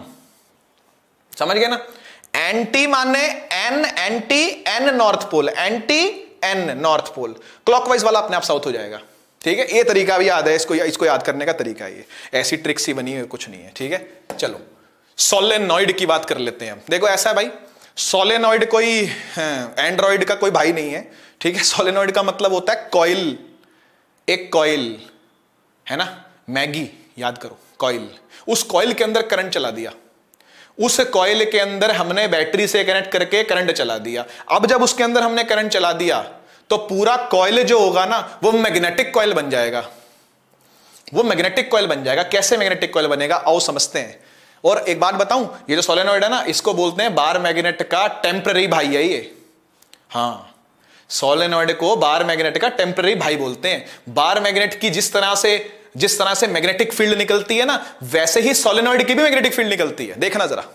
S2: समझ गए ना। एंटी माने N, anti N north pole, anti N north pole, clockwise वाला अपने आप साउथ हो जाएगा, ठीक है। ये तरीका भी याद है, इसको याद करने का तरीका है, ये ऐसी ट्रिक्स ही बनी है, कुछ नहीं है, ठीक है। चलो सोलेनॉइड की बात कर लेते हैं। देखो ऐसा है भाई, सोलेनॉइड कोई एंड्रॉइड का कोई भाई नहीं है, ठीक है। सोलेनॉइड का मतलब होता है कॉइल, एक कॉइल है ना, मैगी याद करो, कॉइल, उस कॉइल के अंदर करंट चला दिया, उस कॉइल के अंदर हमने बैटरी से कनेक्ट करके करंट चला दिया। अब जब उसके अंदर हमने करंट चला दिया तो पूरा कॉइल जो होगा ना वो मैग्नेटिक कॉइल बन जाएगा, वो मैग्नेटिक कॉइल बन जाएगा। कैसे मैग्नेटिक कॉइल बनेगा आओ समझते हैं। और एक बात बताऊं, ये जो सोलेनॉइड है ना इसको बोलते हैं बार मैग्नेट का टेम्पररी भाई है ये, हाँ, सोलेनॉइड को बार मैग्नेट का टेम्पररी भाई बोलते हैं। बार मैग्नेट की जिस तरह से मैग्नेटिक फील्ड निकलती है ना, वैसे ही सोलेनॉइड की भी मैग्नेटिक फील्ड निकलती है। देखना जरा,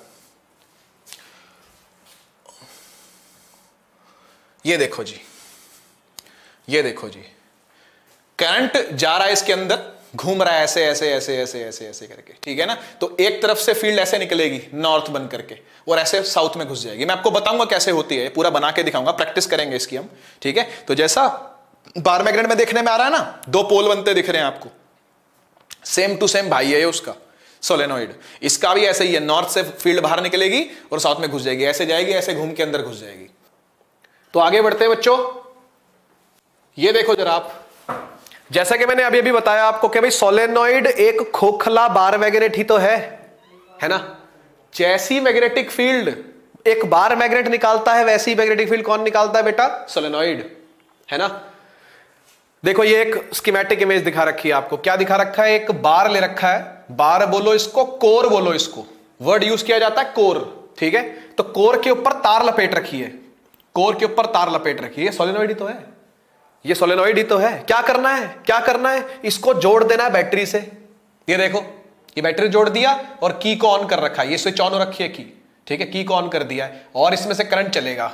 S2: ये देखो जी, ये देखो जी, करंट जा रहा है इसके अंदर, घूम रहा है ऐसे ऐसे ऐसे ऐसे ऐसे ऐसे करके, ठीक है ना। तो एक तरफ से फील्ड ऐसे निकलेगी नॉर्थ बन करके और ऐसे साउथ में घुस जाएगी। मैं आपको बताऊंगा कैसे होती है, पूरा बना के दिखाऊंगा, प्रैक्टिस करेंगे इसकी हम, ठीक है। तो जैसा बार मैग्नेट में देखने में आ रहा है ना, दो पोल बनते दिख रहे हैं आपको, सेम टू सेम भाई है उसका सोलेनॉइड। इसका भी ऐसे ही है, नॉर्थ से फील्ड बाहर निकलेगी और साउथ में घुस जाएगी, ऐसे जाएगी, ऐसे घूम के अंदर घुस जाएगी। तो आगे बढ़ते हैं बच्चों, ये देखो जरा आप, जैसा कि मैंने अभी अभी बताया आपको कि भाई सोलेनॉइड एक खोखला बार मैग्नेट ही तो है ना। जैसी मैग्नेटिक फील्ड एक बार मैग्नेट निकालता है वैसी मैग्नेटिक फील्ड कौन निकालता है बेटा, सोलेनॉइड, है ना। देखो ये एक स्कीमेटिक इमेज दिखा रखी है आपको, क्या दिखा रखा है, एक बार ले रखा है, बार बोलो इसको, कोर बोलो इसको, वर्ड यूज किया जाता है कोर, ठीक है। तो कोर के ऊपर तार लपेट रखी है, कोर के ऊपर तार लपेट रखी है, सोलेनॉइड ही तो है, ये सोलेनॉइड ही तो है। क्या करना है, क्या करना है, इसको जोड़ देना है बैटरी से। ये देखो ये बैटरी जोड़ दिया और की को ऑन कर रखा है, ये स्विच ऑन हो रखी है की, ठीक है, की को ऑन कर दिया है और इसमें से करंट चलेगा,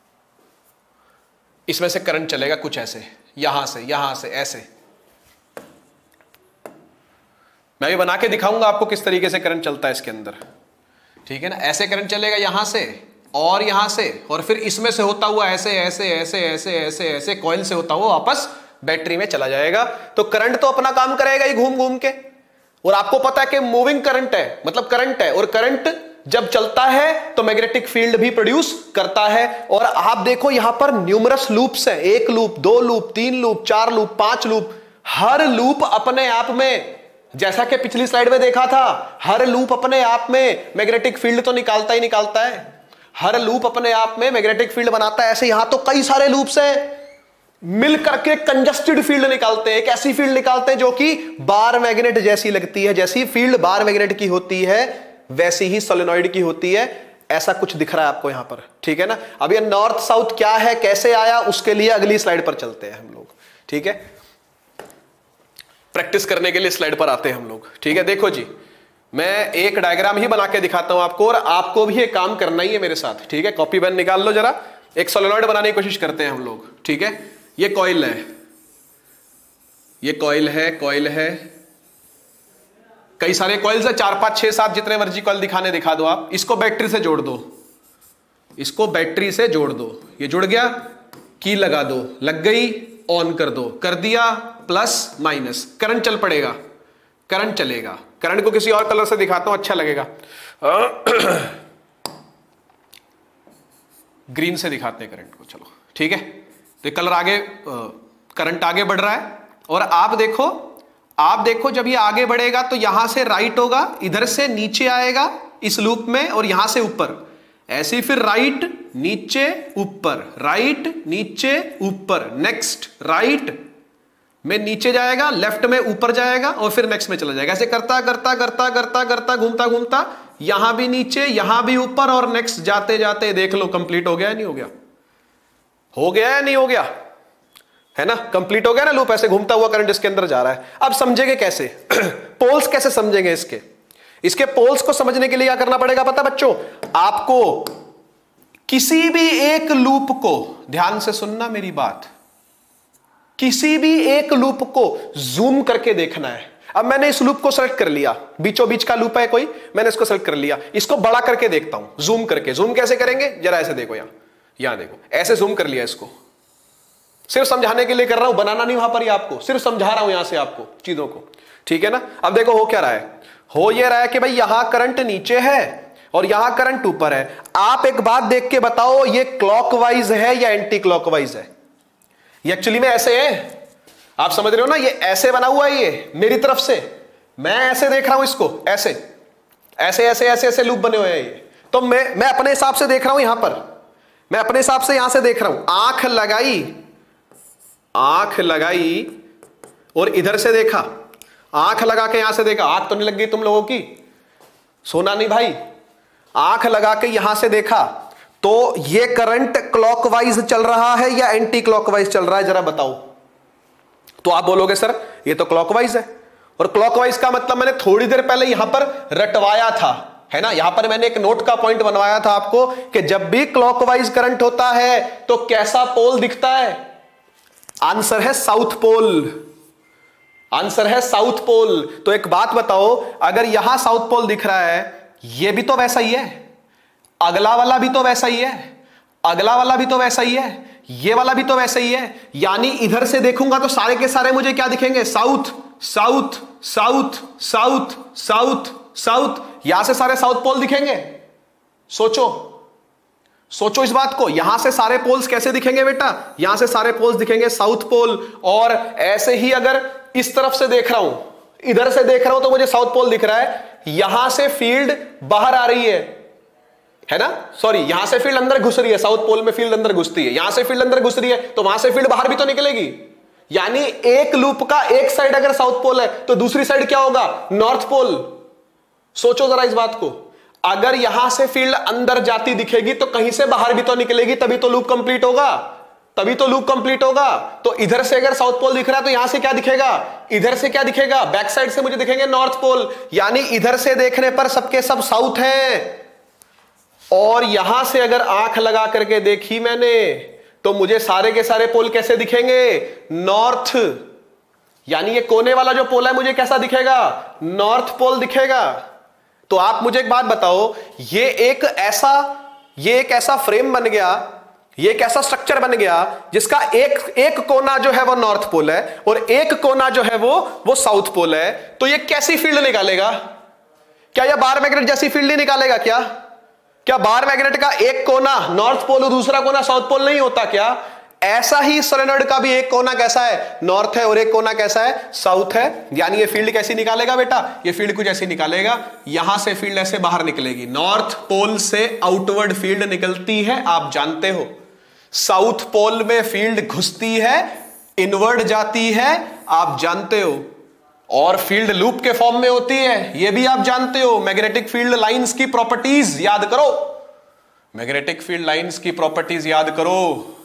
S2: इसमें से करंट चलेगा कुछ ऐसे, यहां से ऐसे। मैं भी बना के दिखाऊंगा आपको किस तरीके से करंट चलता है इसके अंदर, ठीक है ना। ऐसे करंट चलेगा यहां से और यहां से, और फिर इसमें से होता हुआ ऐसे ऐसे ऐसे ऐसे ऐसे ऐसे कॉइल से होता हुआ वापस बैटरी में चला जाएगा। तो करंट तो अपना काम करेगा ही घूम घूम के, और आपको पता है कि मूविंग करंट है, मतलब करंट है, और करंट जब चलता है तो मैग्नेटिक फील्ड भी प्रोड्यूस करता है। और आप देखो यहां पर न्यूमरस लूप्स हैं, एक लूप, दो लूप, तीन लूप, चार लूप, पांच लूप, हर लूप अपने आप में, जैसा कि पिछली स्लाइड में देखा था, हर लूप अपने आप में मैग्नेटिक फील्ड तो निकालता ही निकालता है, हर लूप अपने आप में मैग्नेटिक फील्ड बनाता है। ऐसे यहां तो कई सारे लूप्स हैं, मिल करके कंजस्टेड फील्ड निकालते हैं, एक ऐसी फील्ड निकालते हैं जो कि बार मैग्नेट जैसी लगती है। जैसी फील्ड बार मैग्नेट की होती है वैसी ही सोलेनॉइड की होती है। ऐसा कुछ दिख रहा है आपको यहां पर, ठीक है ना। अब ये नॉर्थ साउथ क्या है, कैसे आया, उसके लिए अगली स्लाइड पर चलते हैं हम लोग, ठीक है। प्रैक्टिस करने के लिए स्लाइड पर आते हैं हम लोग, ठीक है। देखो जी, मैं एक डायग्राम ही बना के दिखाता हूं आपको, और आपको भी ये काम करना ही है मेरे साथ, ठीक है। कॉपी पेन निकाल लो जरा, एक सोलेनॉइड बनाने की कोशिश करते हैं हम लोग, ठीक है। ये कॉइल है, ये कॉइल है, कॉइल है, कई सारे कॉइल्स है, 4 5 6 7 जितने मर्जी कॉइल दिखाने दिखा दो आप। इसको बैटरी से जोड़ दो,
S1: इसको बैटरी से जोड़ दो, ये जुड़ गया, की लगा दो, लग गई, ऑन कर दो, कर दिया, प्लस माइनस, करंट चल पड़ेगा, करंट चलेगा। करंट को किसी और कलर से दिखाता हूं, अच्छा लगेगा। ग्रीन से दिखाते हैं करंट को, चलो ठीक है। तो कलर आगे, करंट आगे बढ़ रहा है, और आप देखो जब ये आगे बढ़ेगा तो यहां से राइट होगा, इधर से नीचे आएगा इस लूप में, और यहां से ऊपर, ऐसे फिर राइट नीचे ऊपर, राइट नीचे ऊपर, नेक्स्ट राइट में नीचे जाएगा, लेफ्ट में ऊपर जाएगा, और फिर नेक्स्ट में चला जाएगा। ऐसे करता करता करता करता करता घूमता घूमता यहां भी नीचे, यहां भी ऊपर, और नेक्स्ट जाते जाते देख लो कंप्लीट हो गया या नहीं हो गया, हो गया या नहीं हो गया, है ना, कंप्लीट हो गया ना लूप। ऐसे घूमता हुआ करंट इसके अंदर जा रहा है। अब समझेंगे कैसे पोल्स कैसे समझेंगे इसके पोल्स को समझने के लिए क्या करना पड़ेगा पता बच्चों, आपको किसी भी एक लूप को, ध्यान से सुनना मेरी बात, किसी भी एक लूप को जूम करके देखना है। अब मैंने इस लूप को सेलेक्ट कर लिया, बीचों बीच का लूप है कोई, मैंने इसको सेलेक्ट कर लिया, इसको बड़ा करके देखता हूं, जूम करके। जूम कैसे करेंगे, जरा ऐसे देखो, यहां देखो, ऐसे जूम कर लिया इसको, सिर्फ समझाने के लिए कर रहा हूं, बनाना नहीं वहां पर, आपको सिर्फ समझा रहा हूं यहां से आपको चीजों को, ठीक है ना। अब देखो हो क्या रहा है, हो ये रहा है कि भाई यहां करंट नीचे है और यहां करंट ऊपर है। आप एक बात देख के बताओ, ये क्लॉकवाइज है या एंटी क्लॉकवाइज है? ये एक्चुअली में ऐसे है, आप समझ रहे हो ना, ये ऐसे बना हुआ है, ये मेरी तरफ से, मैं ऐसे देख रहा हूं इसको, ऐसे ऐसे ऐसे ऐसे ऐसे लूप बने हुए हैं ये। तो मैं अपने हिसाब से देख रहा हूं, यहां पर मैं अपने हिसाब से यहां से देख रहा हूं, आंख लगाई और इधर से देखा, आंख लगा के यहां से देखा, आंख तो नहीं लग गई तुम लोगों की, सोना नहीं भाई, आंख लगा के यहां से देखा, तो ये करंट क्लॉकवाइज चल रहा है या एंटी क्लॉकवाइज चल रहा है, जरा बताओ। तो आप बोलोगे सर ये तो क्लॉकवाइज है, और क्लॉकवाइज का मतलब मैंने थोड़ी देर पहले यहां पर रटवाया था, है ना, यहां पर मैंने एक नोट का पॉइंट बनवाया था आपको कि जब भी क्लॉकवाइज करंट होता है तो कैसा पोल दिखता है, आंसर है साउथ पोल, आंसर है साउथ पोल। तो एक बात बताओ, अगर यहां साउथ पोल दिख रहा है, यह भी तो वैसा ही है, अगला वाला भी तो वैसा ही है, अगला वाला भी तो वैसा ही है, ये वाला भी तो वैसा ही है, यानी इधर से देखूंगा तो सारे के सारे मुझे क्या दिखेंगे, south south south south south south, यहां से सारे साउथ पोल दिखेंगे। सोचो इस बात को, यहां से सारे पोल्स कैसे दिखेंगे बेटा, यहां से सारे पोल्स दिखेंगे साउथ पोल। और ऐसे ही अगर इस तरफ से देख रहा हूं, इधर से देख रहा हूं, तो मुझे साउथ पोल दिख रहा है, यहां से फील्ड बाहर आ रही है ना, सॉरी, यहां से फील्ड अंदर घुस रही है, साउथ पोल में फील्ड अंदर घुसती है, यहां से फील्ड अंदर घुस रही है, तो वहां से फील्ड बाहर भी तो निकलेगी। यानी एक लूप का एक साइड अगर साउथ पोल है तो दूसरी साइड क्या होगा, नॉर्थ पोल। सोचो जरा इस बात को, अगर यहां से फील्ड अंदर जाती दिखेगी तो कहीं से बाहर भी तो निकलेगी, तभी तो लूप कंप्लीट होगा, तभी तो लूप कंप्लीट होगा। तो इधर से अगर साउथ पोल दिख रहा है तो यहां से क्या दिखेगा, इधर से क्या दिखेगा, बैक साइड से मुझे दिखेंगे नॉर्थ पोल, यानी इधर से देखने पर सबके सब साउथ है। और यहां से अगर आंख लगा करके देखी मैंने तो मुझे सारे के सारे पोल कैसे दिखेंगे, नॉर्थ, यानी ये कोने वाला जो पोल है मुझे कैसा दिखेगा, नॉर्थ पोल दिखेगा। तो आप मुझे एक बात बताओ, ये एक ऐसा फ्रेम बन गया, ये एक ऐसा स्ट्रक्चर बन गया जिसका एक कोना जो है वो नॉर्थ पोल है और एक कोना जो है वो साउथ पोल है। तो ये कैसी फील्ड निकालेगा, क्या यह बार मैग्नेट जैसी फील्ड नहीं निकालेगा क्या बार मैग्नेट का एक कोना नॉर्थ पोल और दूसरा कोना साउथ पोल नहीं होता क्या? ऐसा ही सोलेनॉइड का भी एक कोना कैसा है, नॉर्थ है, और एक कोना कैसा है, साउथ है। यानी ये फील्ड कैसी निकालेगा बेटा, ये फील्ड कुछ ऐसी निकालेगा, यहां से फील्ड ऐसे बाहर निकलेगी, नॉर्थ पोल से आउटवर्ड फील्ड निकलती है, आप जानते हो। साउथ पोल में फील्ड घुसती है, इनवर्ड जाती है, आप जानते हो। और फील्ड लूप के फॉर्म में होती है, यह भी आप जानते हो। मैग्नेटिक फील्ड लाइंस की प्रॉपर्टीज याद करो, मैग्नेटिक फील्ड लाइंस की प्रॉपर्टीज याद करो।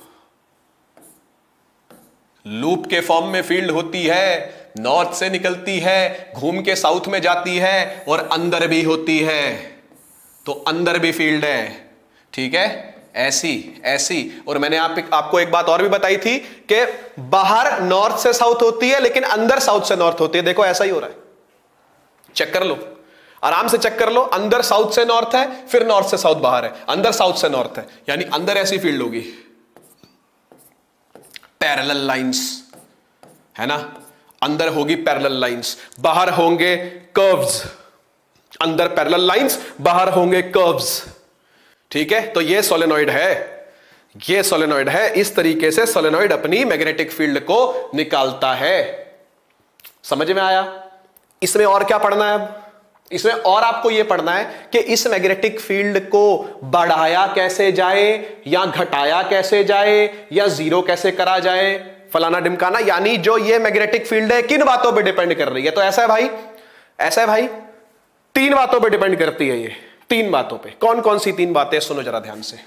S1: लूप के फॉर्म में फील्ड होती है, नॉर्थ से निकलती है, घूम के साउथ में जाती है और अंदर भी होती है, तो अंदर भी फील्ड है, ठीक है, ऐसी। और मैंने आपको एक बात और भी बताई थी कि बाहर नॉर्थ से साउथ होती है लेकिन अंदर साउथ से नॉर्थ होती है। देखो ऐसा ही हो रहा है, चेक कर लो। आराम से चेक कर लो, अंदर साउथ से नॉर्थ है, फिर नॉर्थ से साउथ बाहर है, अंदर साउथ से नॉर्थ है, यानी अंदर ऐसी फील्ड होगी पैरेलल लाइंस, है ना, अंदर होगी पैरेलल लाइंस, बाहर होंगे कर्व्स, अंदर पैरेलल लाइंस, बाहर होंगे कर्व्स। ठीक है, तो ये सोलेनॉइड है, ये सोलेनॉइड है। इस तरीके से सोलेनॉइड अपनी मैग्नेटिक फील्ड को निकालता है। समझ में आया? इसमें और क्या पढ़ना है अब? इसमें और आपको यह पढ़ना है कि इस मैग्नेटिक फील्ड को बढ़ाया कैसे जाए या घटाया कैसे जाए या जीरो कैसे करा जाए, फलाना डिमकाना, यानी जो ये मैग्नेटिक फील्ड है किन बातों पे डिपेंड कर रही है। तो ऐसा है भाई, ऐसा है भाई, तीन बातों पे डिपेंड करती है ये, तीन बातों पे। कौन कौन सी तीन बातें, सुनो जरा ध्यान से।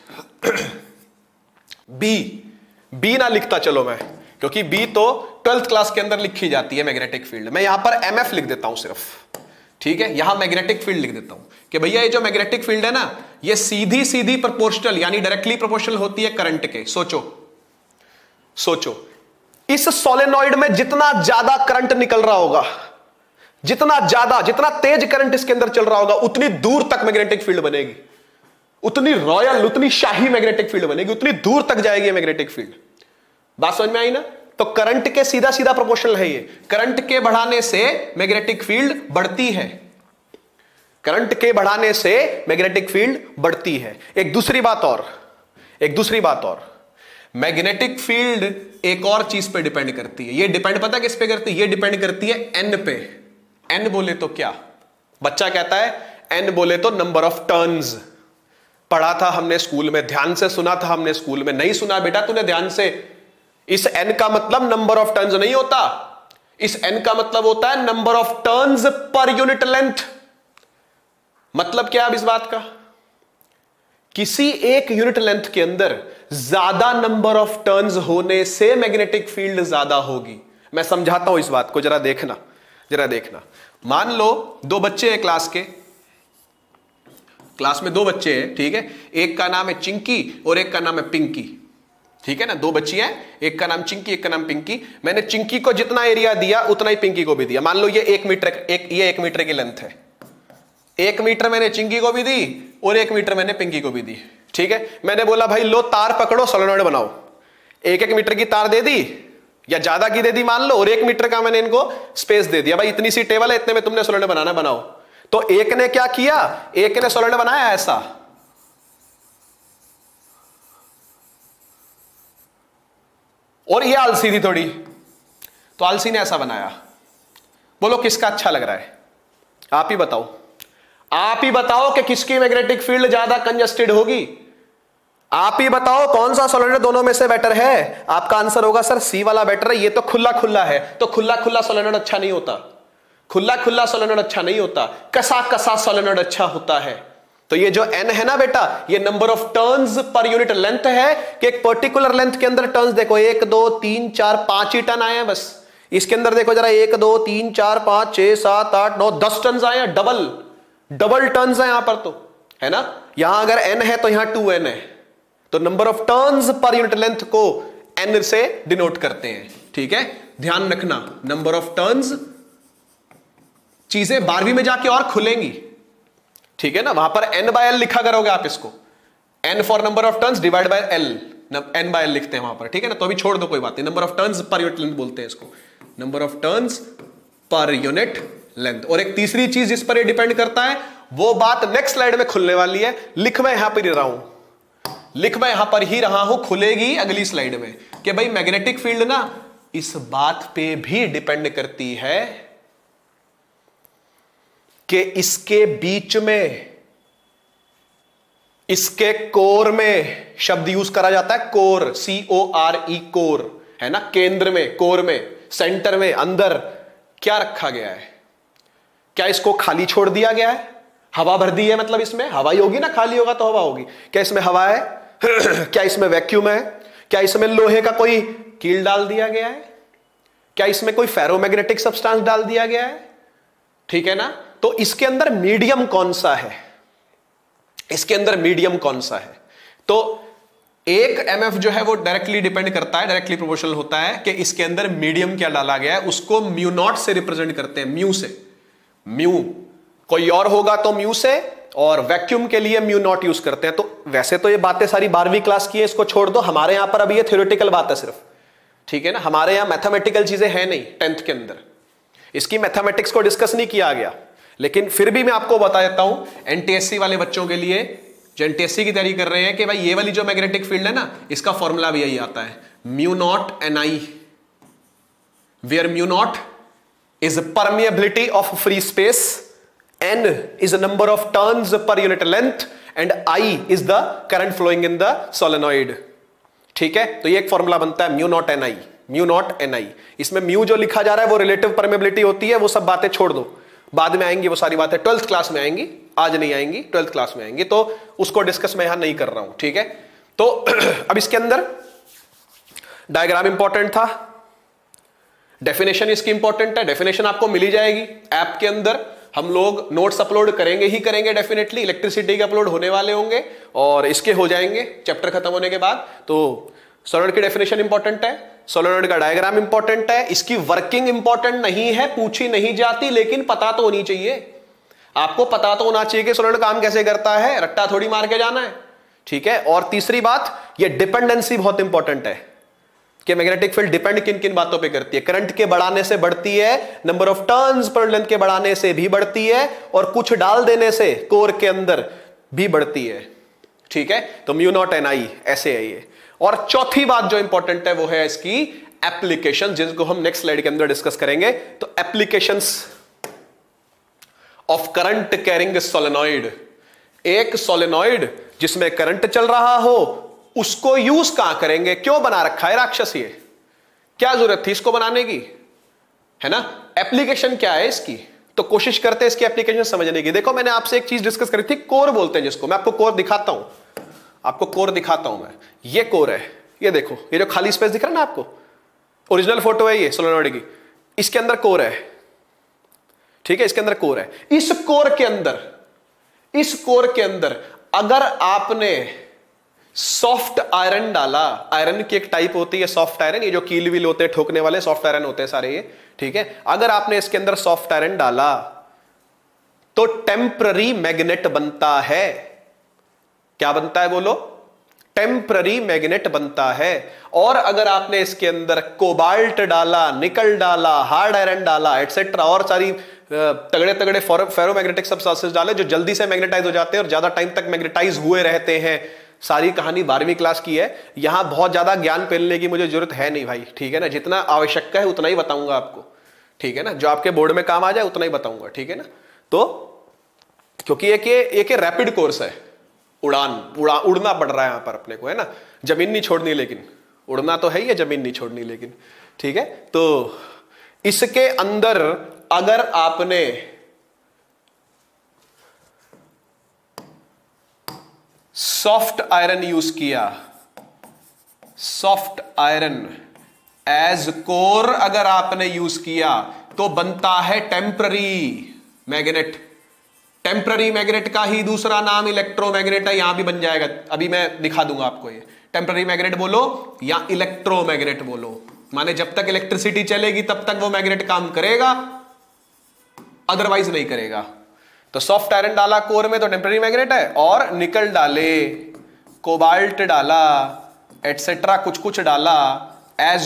S1: बी ना लिखता चलो मैं, क्योंकि बी तो 12th क्लास के अंदर लिखी जाती है मैग्नेटिक फील्ड। मैं यहां पर एमएफ लिख देता हूं सिर्फ, ठीक है, यहां मैग्नेटिक फील्ड लिख देता हूं कि भैया ये जो मैग्नेटिक फील्ड है ना, ये सीधी सीधी प्रोपोर्शनल यानी डायरेक्टली प्रोपोर्शनल होती है करंट के। सोचो सोचो, इस सोलेनॉइड में जितना ज्यादा करंट निकल रहा होगा, जितना ज्यादा, जितना तेज करंट इसके अंदर चल रहा होगा, उतनी दूर तक मैग्नेटिक फील्ड बनेगी, उतनी रॉयल, उतनी शाही मैग्नेटिक फील्ड बनेगी, उतनी दूर तक जाएगी मैग्नेटिक फील्ड। बात समझ में आई ना? तो करंट के सीधा सीधा प्रोपोर्शनल है ये। करंट के बढ़ाने से मैग्नेटिक फील्ड बढ़ती है, करंट के बढ़ाने से मैग्नेटिक फील्ड बढ़ती है। एक दूसरी बात और, एक दूसरी बात और, मैग्नेटिक फील्ड एक और चीज पे डिपेंड करती है। ये डिपेंड पता किस पे करती है? ये डिपेंड करती है एन पे। एन बोले तो क्या? बच्चा कहता है एन बोले तो नंबर ऑफ टर्न्स। पढ़ा था हमने स्कूल में, ध्यान से सुना था हमने स्कूल में। नहीं सुना बेटा तूने ध्यान से? इस एन का मतलब नंबर ऑफ टर्न्स नहीं होता, इस एन का मतलब होता है number of turns per unit length. मतलब क्या अब इस बात का? किसी एक यूनिट लेंथ के अंदर ज्यादा नंबर ऑफ टर्न्स होने से मैग्नेटिक फील्ड ज्यादा होगी। मैं समझाता हूं इस बात को, जरा देखना, जरा देखना। मान लो दो बच्चे हैं क्लास के, क्लास में दो बच्चे हैं, ठीक है, एक का नाम है चिंकी और एक का नाम है पिंकी, ठीक है ना, दो बच्ची हैं, एक का नाम चिंकी एक का नाम पिंकी। मैंने चिंकी को जितना एरिया दिया उतना ही पिंकी को भी दिया। मान लो ये 1 मीटर, ये 1 मीटर की लेंथ है, 1 मीटर मैंने चिंकी को भी दी और 1 मीटर मैंने पिंकी को भी दी, ठीक है। मैंने बोला भाई लो तार पकड़ो, सोलेनॉइड बनाओ। 1-1 मीटर की तार दे दी या ज्यादा की दे दी मान लो, और 1 मीटर का मैंने इनको स्पेस दे दिया, भाई इतनी सी टेबल है, इतने में तुमने सोलेनॉइड बनाना, बनाओ। तो एक ने क्या किया, एक ने सोलेनॉइड बनाया ऐसा, और ये आलसी थी थोड़ी, तो आलसी ने ऐसा बनाया। बोलो किसका अच्छा लग रहा है? आप ही बताओ, आप ही बताओ कि किसकी मैग्नेटिक फील्ड ज्यादा कंजस्टेड होगी। आप ही बताओ कौन सा सोलेनॉइड दोनों में से बेटर है। आपका आंसर होगा सर सी वाला बेटर है, ये तो खुला खुला है। तो खुला खुला सोलेनॉइड अच्छा नहीं होता, खुला खुला सोलेनॉइड अच्छा नहीं होता, कसा कसा सोलेनॉइड अच्छा होता है। तो ये जो n है ना बेटा, ये number of turns per unit length है कि एक पर्टिकुलर लेंथ के अंदर टर्न्स देखो 1 2 3 4 5 ही टर्न आए हैं बस। इसके अंदर देखो जरा 1 2 3 4 5 6 7 8 9 10 टर्न्स आए हैं, डबल डबल टर्न्स है यहां पर, तो है ना। यहां अगर n है तो यहां 2n है, तो number of turns per unit length को n से डिनोट करते हैं, ठीक है। ध्यान रखना, नंबर ऑफ टर्न्स चीजें 12वीं में जाके और खुलेंगी, ठीक है ना। वहां पर n/l लिखा करोगे आप इसको, n for number of turns divide by l, n/l लिखते हैं वहां पर, ठीक है ना। तो अभी छोड़ दो, कोई बात नहीं। Number of turns per unit length बोलते हैं इसको, number of turns per unit length. और एक तीसरी चीज जिस पर ये डिपेंड करता है, वो बात नेक्स्ट स्लाइड में खुलने वाली है। लिख मैं यहां पर ही रहा हूं, लिख मैं यहां पर ही रहा हूं, खुलेगी अगली स्लाइड में, कि भाई मैग्नेटिक फील्ड ना इस बात पे भी डिपेंड करती है कि इसके बीच में, इसके कोर में, शब्द यूज करा जाता है कोर, CORE कोर, है ना, केंद्र में, कोर में, सेंटर में, अंदर क्या रखा गया है। क्या इसको खाली छोड़ दिया गया है? हवा भर दी है, मतलब इसमें हवा ही होगी ना, खाली होगा तो हवा होगी। क्या इसमें हवा है? क्या इसमें वैक्यूम है? क्या इसमें लोहे का कोई कील डाल दिया गया है? क्या इसमें कोई फेरोमैग्नेटिक सब्सटेंस डाल दिया गया है? ठीक है ना। तो इसके अंदर मीडियम कौन सा है, इसके अंदर मीडियम कौन सा है? तो एक एमएफ जो है वो डायरेक्टली डिपेंड करता है, डायरेक्टली प्रोपोर्शनल होता है कि इसके अंदर मीडियम क्या डाला गया है। उसको म्यू नॉट से रिप्रेजेंट करते हैं, म्यू से। म्यू कोई और होगा तो म्यू से, और वैक्यूम के लिए म्यू नॉट यूज करते हैं। तो वैसे तो ये बातें सारी 12वीं क्लास की है, इसको छोड़ दो। हमारे यहां पर अभी ये थ्योरेटिकल बात है सिर्फ, ठीक है ना। हमारे यहां मैथमेटिकल चीजें हैं नहीं 10th के अंदर, इसकी मैथमेटिक्स को डिस्कस नहीं किया गया। लेकिन फिर भी मैं आपको बता देता हूं एनटीएससी वाले बच्चों के लिए, जो एनटीएससी की तैयारी कर रहे हैं, कि भाई ये वाली जो मैग्नेटिक फील्ड है ना, इसका फॉर्मूला भी यही आता है, mu naught N I, where mu naught is permeability of free space, N is the number of turns per unit length and I is the current flowing in the solenoid। ठीक है, तो ये एक formula बनता है mu naught N I, mu naught N I. इसमें mu जो लिखा जा रहा है वो रिलेटिव परमेबिलिटी होती है, वो सब बातें छोड़ दो, बाद में आएंगी वो सारी बातें, 12th क्लास में आएंगी, आज नहीं आएंगी, 12th क्लास में आएंगी, तो उसको डिस्कस मैं यहां नहीं कर रहा हूं। ठीक है, तो अब इसके अंदर डायग्राम इंपॉर्टेंट था, डेफिनेशन इसकी इंपॉर्टेंट है, डेफिनेशन आपको मिली जाएगी ऐप के अंदर। हम लोग नोट्स अपलोड करेंगे ही करेंगे डेफिनेटली, इलेक्ट्रिसिटी के अपलोड होने वाले होंगे और इसके हो जाएंगे चैप्टर खत्म होने के बाद। तो सोलेनॉइड की डेफिनेशन इंपॉर्टेंट है, सोलेनॉइड का डायग्राम इंपॉर्टेंट है, इसकी वर्किंग इंपॉर्टेंट नहीं है, पूछी नहीं जाती, लेकिन पता तो होनी चाहिए, आपको पता तो होना चाहिए कि सोलेनॉइड काम कैसे करता है, रट्टा थोड़ी मार के जाना है। ठीक है, और तीसरी बात, ये डिपेंडेंसी बहुत इंपॉर्टेंट है कि मैग्नेटिक फील्ड डिपेंड किन किन बातों पे करती है। करंट के बढ़ाने से बढ़ती है, number of turns per length के बढ़ाने से भी बढ़ती है, और कुछ डाल देने से कोर के अंदर भी बढ़ती है। ठीक है, तो म्यू नॉट एन आई ऐसे है ये। और चौथी बात जो इंपॉर्टेंट है वो है इसकी एप्लीकेशन, जिसको हम नेक्स्ट स्लाइड के अंदर डिस्कस करेंगे। तो applications of current carrying solenoid, एक सोलेनॉइड जिसमें करंट चल रहा हो उसको यूज कहां करेंगे, क्यों बना रखा है राक्षस, ये क्या जरूरत थी इसको बनाने की, है ना, एप्लीकेशन क्या है इसकी, तो कोशिश करते हैं इसकी एप्लीकेशन समझने की। देखो मैंने आपसे एक चीज डिस्कस करी थी, कोर बोलते हैं जिसको, मैं आपको कोर दिखाता हूं, आपको कोर दिखाता हूं मैं, ये कोर है, ये देखो, ये जो खाली स्पेस दिख रहा है ना आपको, ओरिजिनल फोटो है ये सोलेनॉइड की, इसके अंदर कोर है। ठीक है, इसके अंदर कोर है। इस कोर के अंदर, इस कोर के अंदर अगर आपने सॉफ्ट आयरन डाला, आयरन की एक टाइप होती है सॉफ्ट आयरन, ये जो कील व्हील होते हैं ठोकने वाले सॉफ्ट आयरन होते हैं सारे ये। ठीक है, अगर आपने इसके अंदर सॉफ्ट आयरन डाला तो टेम्पररी मैग्नेट बनता है। क्या बनता है बोलो, टेम्पररी मैग्नेट बनता है। और अगर आपने इसके अंदर कोबाल्ट डाला, निकल डाला, हार्ड आयरन डाला, एटसेट्रा, और सारी तगड़े तगड़े फेरोमैग्नेटिक सब्सटेंसेस डाले जो जल्दी से मैग्नेटाइज हो जाते हैं और ज्यादा टाइम तक मैग्नेटाइज हुए रहते हैं, सारी कहानी 12वीं क्लास की है, यहां बहुत ज्यादा ज्ञान फैलने की मुझे जरूरत है नहीं भाई। ठीक है ना, जितना आवश्यक है उतना ही बताऊंगा आपको। ठीक है ना, जो आपके बोर्ड में काम आ जाए उतना ही बताऊंगा। ठीक है ना, तो क्योंकि एक रैपिड कोर्स है, उड़ना पड़ रहा है यहां पर अपने को, है ना, जमीन नहीं छोड़नी, लेकिन उड़ना तो है ही है, जमीन नहीं छोड़नी लेकिन। ठीक है, तो इसके अंदर अगर आपने सॉफ्ट आयरन यूज किया, सॉफ्ट आयरन एज कोर अगर आपने यूज किया तो बनता है टेम्पररी मैग्नेट। टेम्पररी मैग्नेट का ही दूसरा नाम इलेक्ट्रोमैग्नेट है, यहां भी बन जाएगा, अभी मैं दिखा दूंगा आपको। ये टेम्पररी मैग्नेट बोलो या इलेक्ट्रोमैग्नेट बोलो, माने जब तक इलेक्ट्रिसिटी चलेगी तब तक वो मैग्नेट काम करेगा, अदरवाइज नहीं करेगा। तो सॉफ्ट आयरन डाला कोर में तो टेम्पररी मैग्नेट है, और निकल डाले, कोबाल्ट डाला, एटसेट्रा कुछ कुछ डाला एज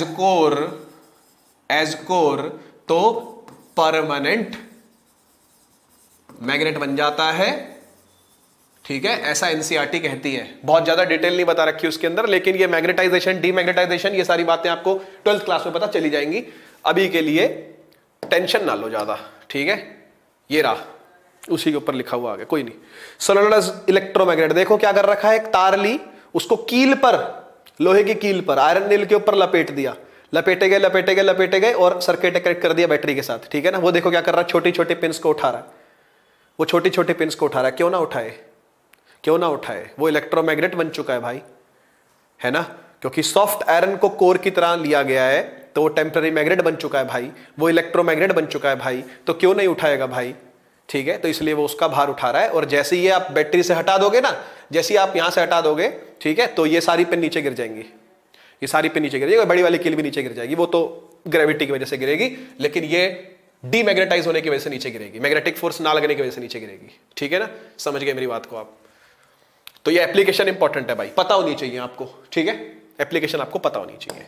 S1: कोर तो परमानेंट मैग्नेट बन जाता है। ठीक है, ऐसा एनसीईआरटी कहती है, बहुत ज्यादा डिटेल नहीं बता रखी उसके अंदर, लेकिन ये मैग्नेटाइजेशन, डीमैग्नेटाइजेशन, ये सारी बातें आपको 12th क्लास में पता चली जाएंगी। अभी के लिए टेंशन ना लो ज्यादा। ठीक है, ये रहा, उसी के ऊपर लिखा हुआ आ गया, कोई नहीं। सोलेनॉइड इलेक्ट्रोमैग्नेट, देखो क्या कर रखा है, एक तार ली, उसको कील पर, लोहे की कील पर आयरन नील के ऊपर लपेट दिया, लपेटे गए और सर्किट कनेक्ट कर दिया बैटरी के साथ। ठीक है ना, वो देखो क्या कर रहा है, छोटी छोटी पिन्स को उठा रहा है, वो छोटी छोटी पिन्स को उठा रहा है। क्यों ना उठाए, वो इलेक्ट्रोमैग्नेट बन चुका है भाई, है ना, क्योंकि सॉफ्ट आयरन को कोर की तरह लिया गया है तो वो टेम्पररी मैग्नेट बन चुका है भाई, वो इलेक्ट्रोमैग्नेट बन चुका है भाई, तो क्यों नहीं उठाएगा भाई। ठीक है, तो इसलिए वो उसका भार उठा रहा है। और जैसे ही आप बैटरी से हटा दोगे ना, जैसे ही आप यहां से हटा दोगे, ठीक है, तो ये सारी पिन नीचे गिर जाएंगी, ये सारी पिन नीचे गिर जाएगी, बड़ी वाली कील भी नीचे गिर जाएगी, वो तो ग्रेविटी की वजह से गिरेगी, लेकिन ये डीमैग्नेटाइज होने की वजह से नीचे गिरेगी, मैग्नेटिक फोर्स ना लगने की वजह से नीचे गिरेगी। ठीक है ना, समझ गए मेरी बात को आप? तो ये एप्लीकेशन इंपॉर्टेंट है भाई, पता होनी चाहिए आपको। ठीक है, एप्लीकेशन आपको पता होनी चाहिए।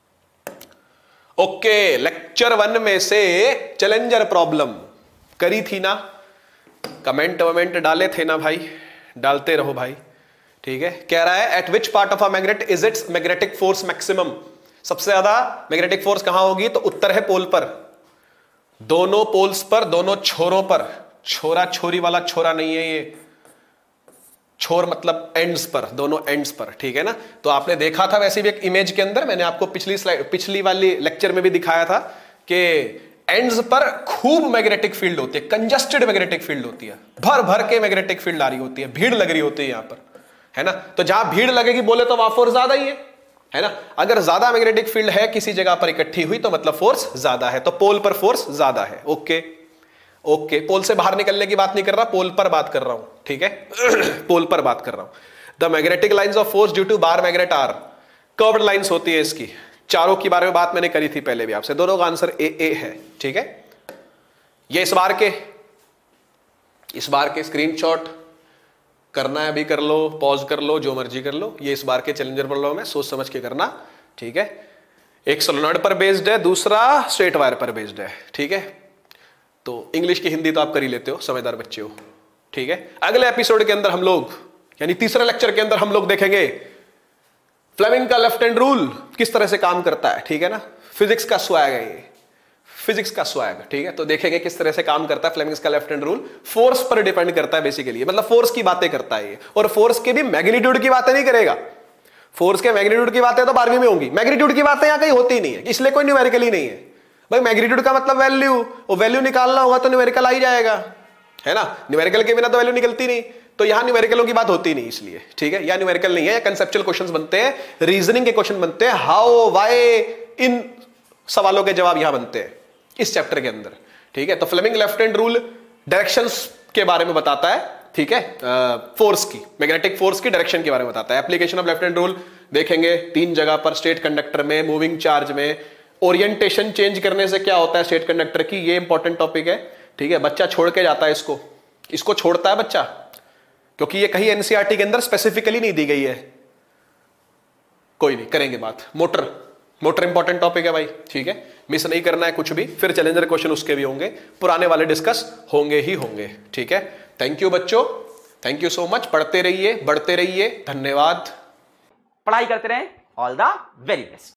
S1: ओके, लेक्चर 1 में से चैलेंजर प्रॉब्लम करी थी ना, कमेंट वमेंट डाले थे ना भाई, डालते रहो भाई। ठीक है, कह रहा है at which part of a magnet is its magnetic force maximum. सबसे ज्यादा मैग्नेटिक फोर्स कहां होगी? तो उत्तर है पोल पर, दोनों पोल्स पर, दोनों छोरों पर। छोरा छोरी वाला छोरा नहीं है ये, छोर मतलब एंड्स पर, दोनों एंड्स पर। ठीक है ना, तो आपने देखा था वैसे भी एक इमेज के अंदर, मैंने आपको पिछली वाली लेक्चर में भी दिखाया था कि एंड्स पर खूब मैग्नेटिक फील्ड होती है, कंजस्टेड मैग्नेटिक फील्ड होती है, भर भर के मैग्नेटिक फील्ड आ रही होती है, भीड़ लग रही होती है यहां पर, है ना। तो जहां भीड़ लगेगी बोले तो वहां फोर्स ज्यादा ही है ना। अगर ज्यादा मैग्नेटिक फील्ड है किसी जगह पर इकट्ठी हुई तो मतलब फोर्स ज्यादा है, तो पोल पर फोर्स ज्यादा है। ओके ओके, पोल से बाहर निकलने की बात नहीं कर रहा, पोल पर बात कर रहा हूं। ठीक है पोल पर बात कर रहा हूं। The magnetic lines of force due to bar magnet are curved lines होती है इसकी। चारों की बारे में बात मैंने करी थी पहले भी आपसे, दोनों का आंसर ए है। ठीक है, ये इस बार के स्क्रीनशॉट करना है अभी कर लो, पॉज कर लो, जो मर्जी कर लो। ये इस बार के चैलेंजर प्रॉब्लम है, सोच समझ के करना। ठीक है, एक सोलेनॉइड पर बेस्ड है, दूसरा स्ट्रेट वायर पर बेस्ड है। ठीक है, तो इंग्लिश की हिंदी तो आप कर ही लेते हो, समझदार बच्चे हो। ठीक है, अगले एपिसोड के अंदर हम लोग, यानी तीसरे लेक्चर के अंदर हम लोग देखेंगे फ्लेमिंग का लेफ्ट हैंड रूल किस तरह से काम करता है। ठीक है ना, फिजिक्स का स्वैग है ये, फिजिक्स का स्वैग। ठीक है, तो देखेंगे किस तरह से काम करता है फ्लेमिंग्स का लेफ्ट हैंड रूल। फोर्स पर डिपेंड करता है बेसिकली, मतलब फोर्स की बातें करता है ये, और फोर्स के भी मैग्नीट्यूड की बातें नहीं करेगा। फोर्स के मैग्नीट्यूड की बातें तो 12वीं में होंगी, मैग्नीट्यूड की बातें यहां कहीं होती नहीं है, इसलिए कोई न्यूमेरिकल ही नहीं है भाई। मैग्नीट्यूड का मतलब वैल्यू, वो वैल्यू निकालना होगा तो न्यूमेरिकल आ ही जाएगा, है ना। न्यूमेरिकल के बिना तो वैल्यू निकलती नहीं, तो यहां न्यूमेरिकलों की बात होती नहीं इसलिए। ठीक है, या न्यूमेरिकल नहीं है, या कंसेप्चुअल क्वेश्चंस बनते हैं, रीजनिंग के क्वेश्चन बनते हैं, हाउ व्हाई, इन सवालों के जवाब यहां बनते हैं इस चैप्टर के अंदर। ठीक है, तो Fleming left hand rule directions के बारे में बताता है। ठीक है, फोर्स की, मैग्नेटिक फोर्स की डायरेक्शन के बारे में बताता है। Application of left hand rule देखेंगे 3 जगह पर, स्टेट कंडक्टर में, मूविंग चार्ज में। ओरिएंटेशन चेंज करने से क्या होता है स्टेट कंडक्टर की, ये इंपॉर्टेंट टॉपिक है। ठीक है, बच्चा छोड़ के जाता है इसको छोड़ता है बच्चा, क्योंकि ये कहीं एनसीईआरटी के अंदर स्पेसिफिकली नहीं दी गई है। कोई नहीं, करेंगे बात। मोटर इंपॉर्टेंट टॉपिक है भाई। ठीक है, मिस नहीं करना है कुछ भी, फिर चैलेंजर क्वेश्चन उसके भी होंगे, पुराने वाले डिस्कस होंगे ही होंगे। ठीक है, थैंक यू बच्चों, थैंक यू सो मच। पढ़ते रहिए, बढ़ते रहिए, धन्यवाद।
S3: पढ़ाई करते रहें, ऑल द वेरी बेस्ट।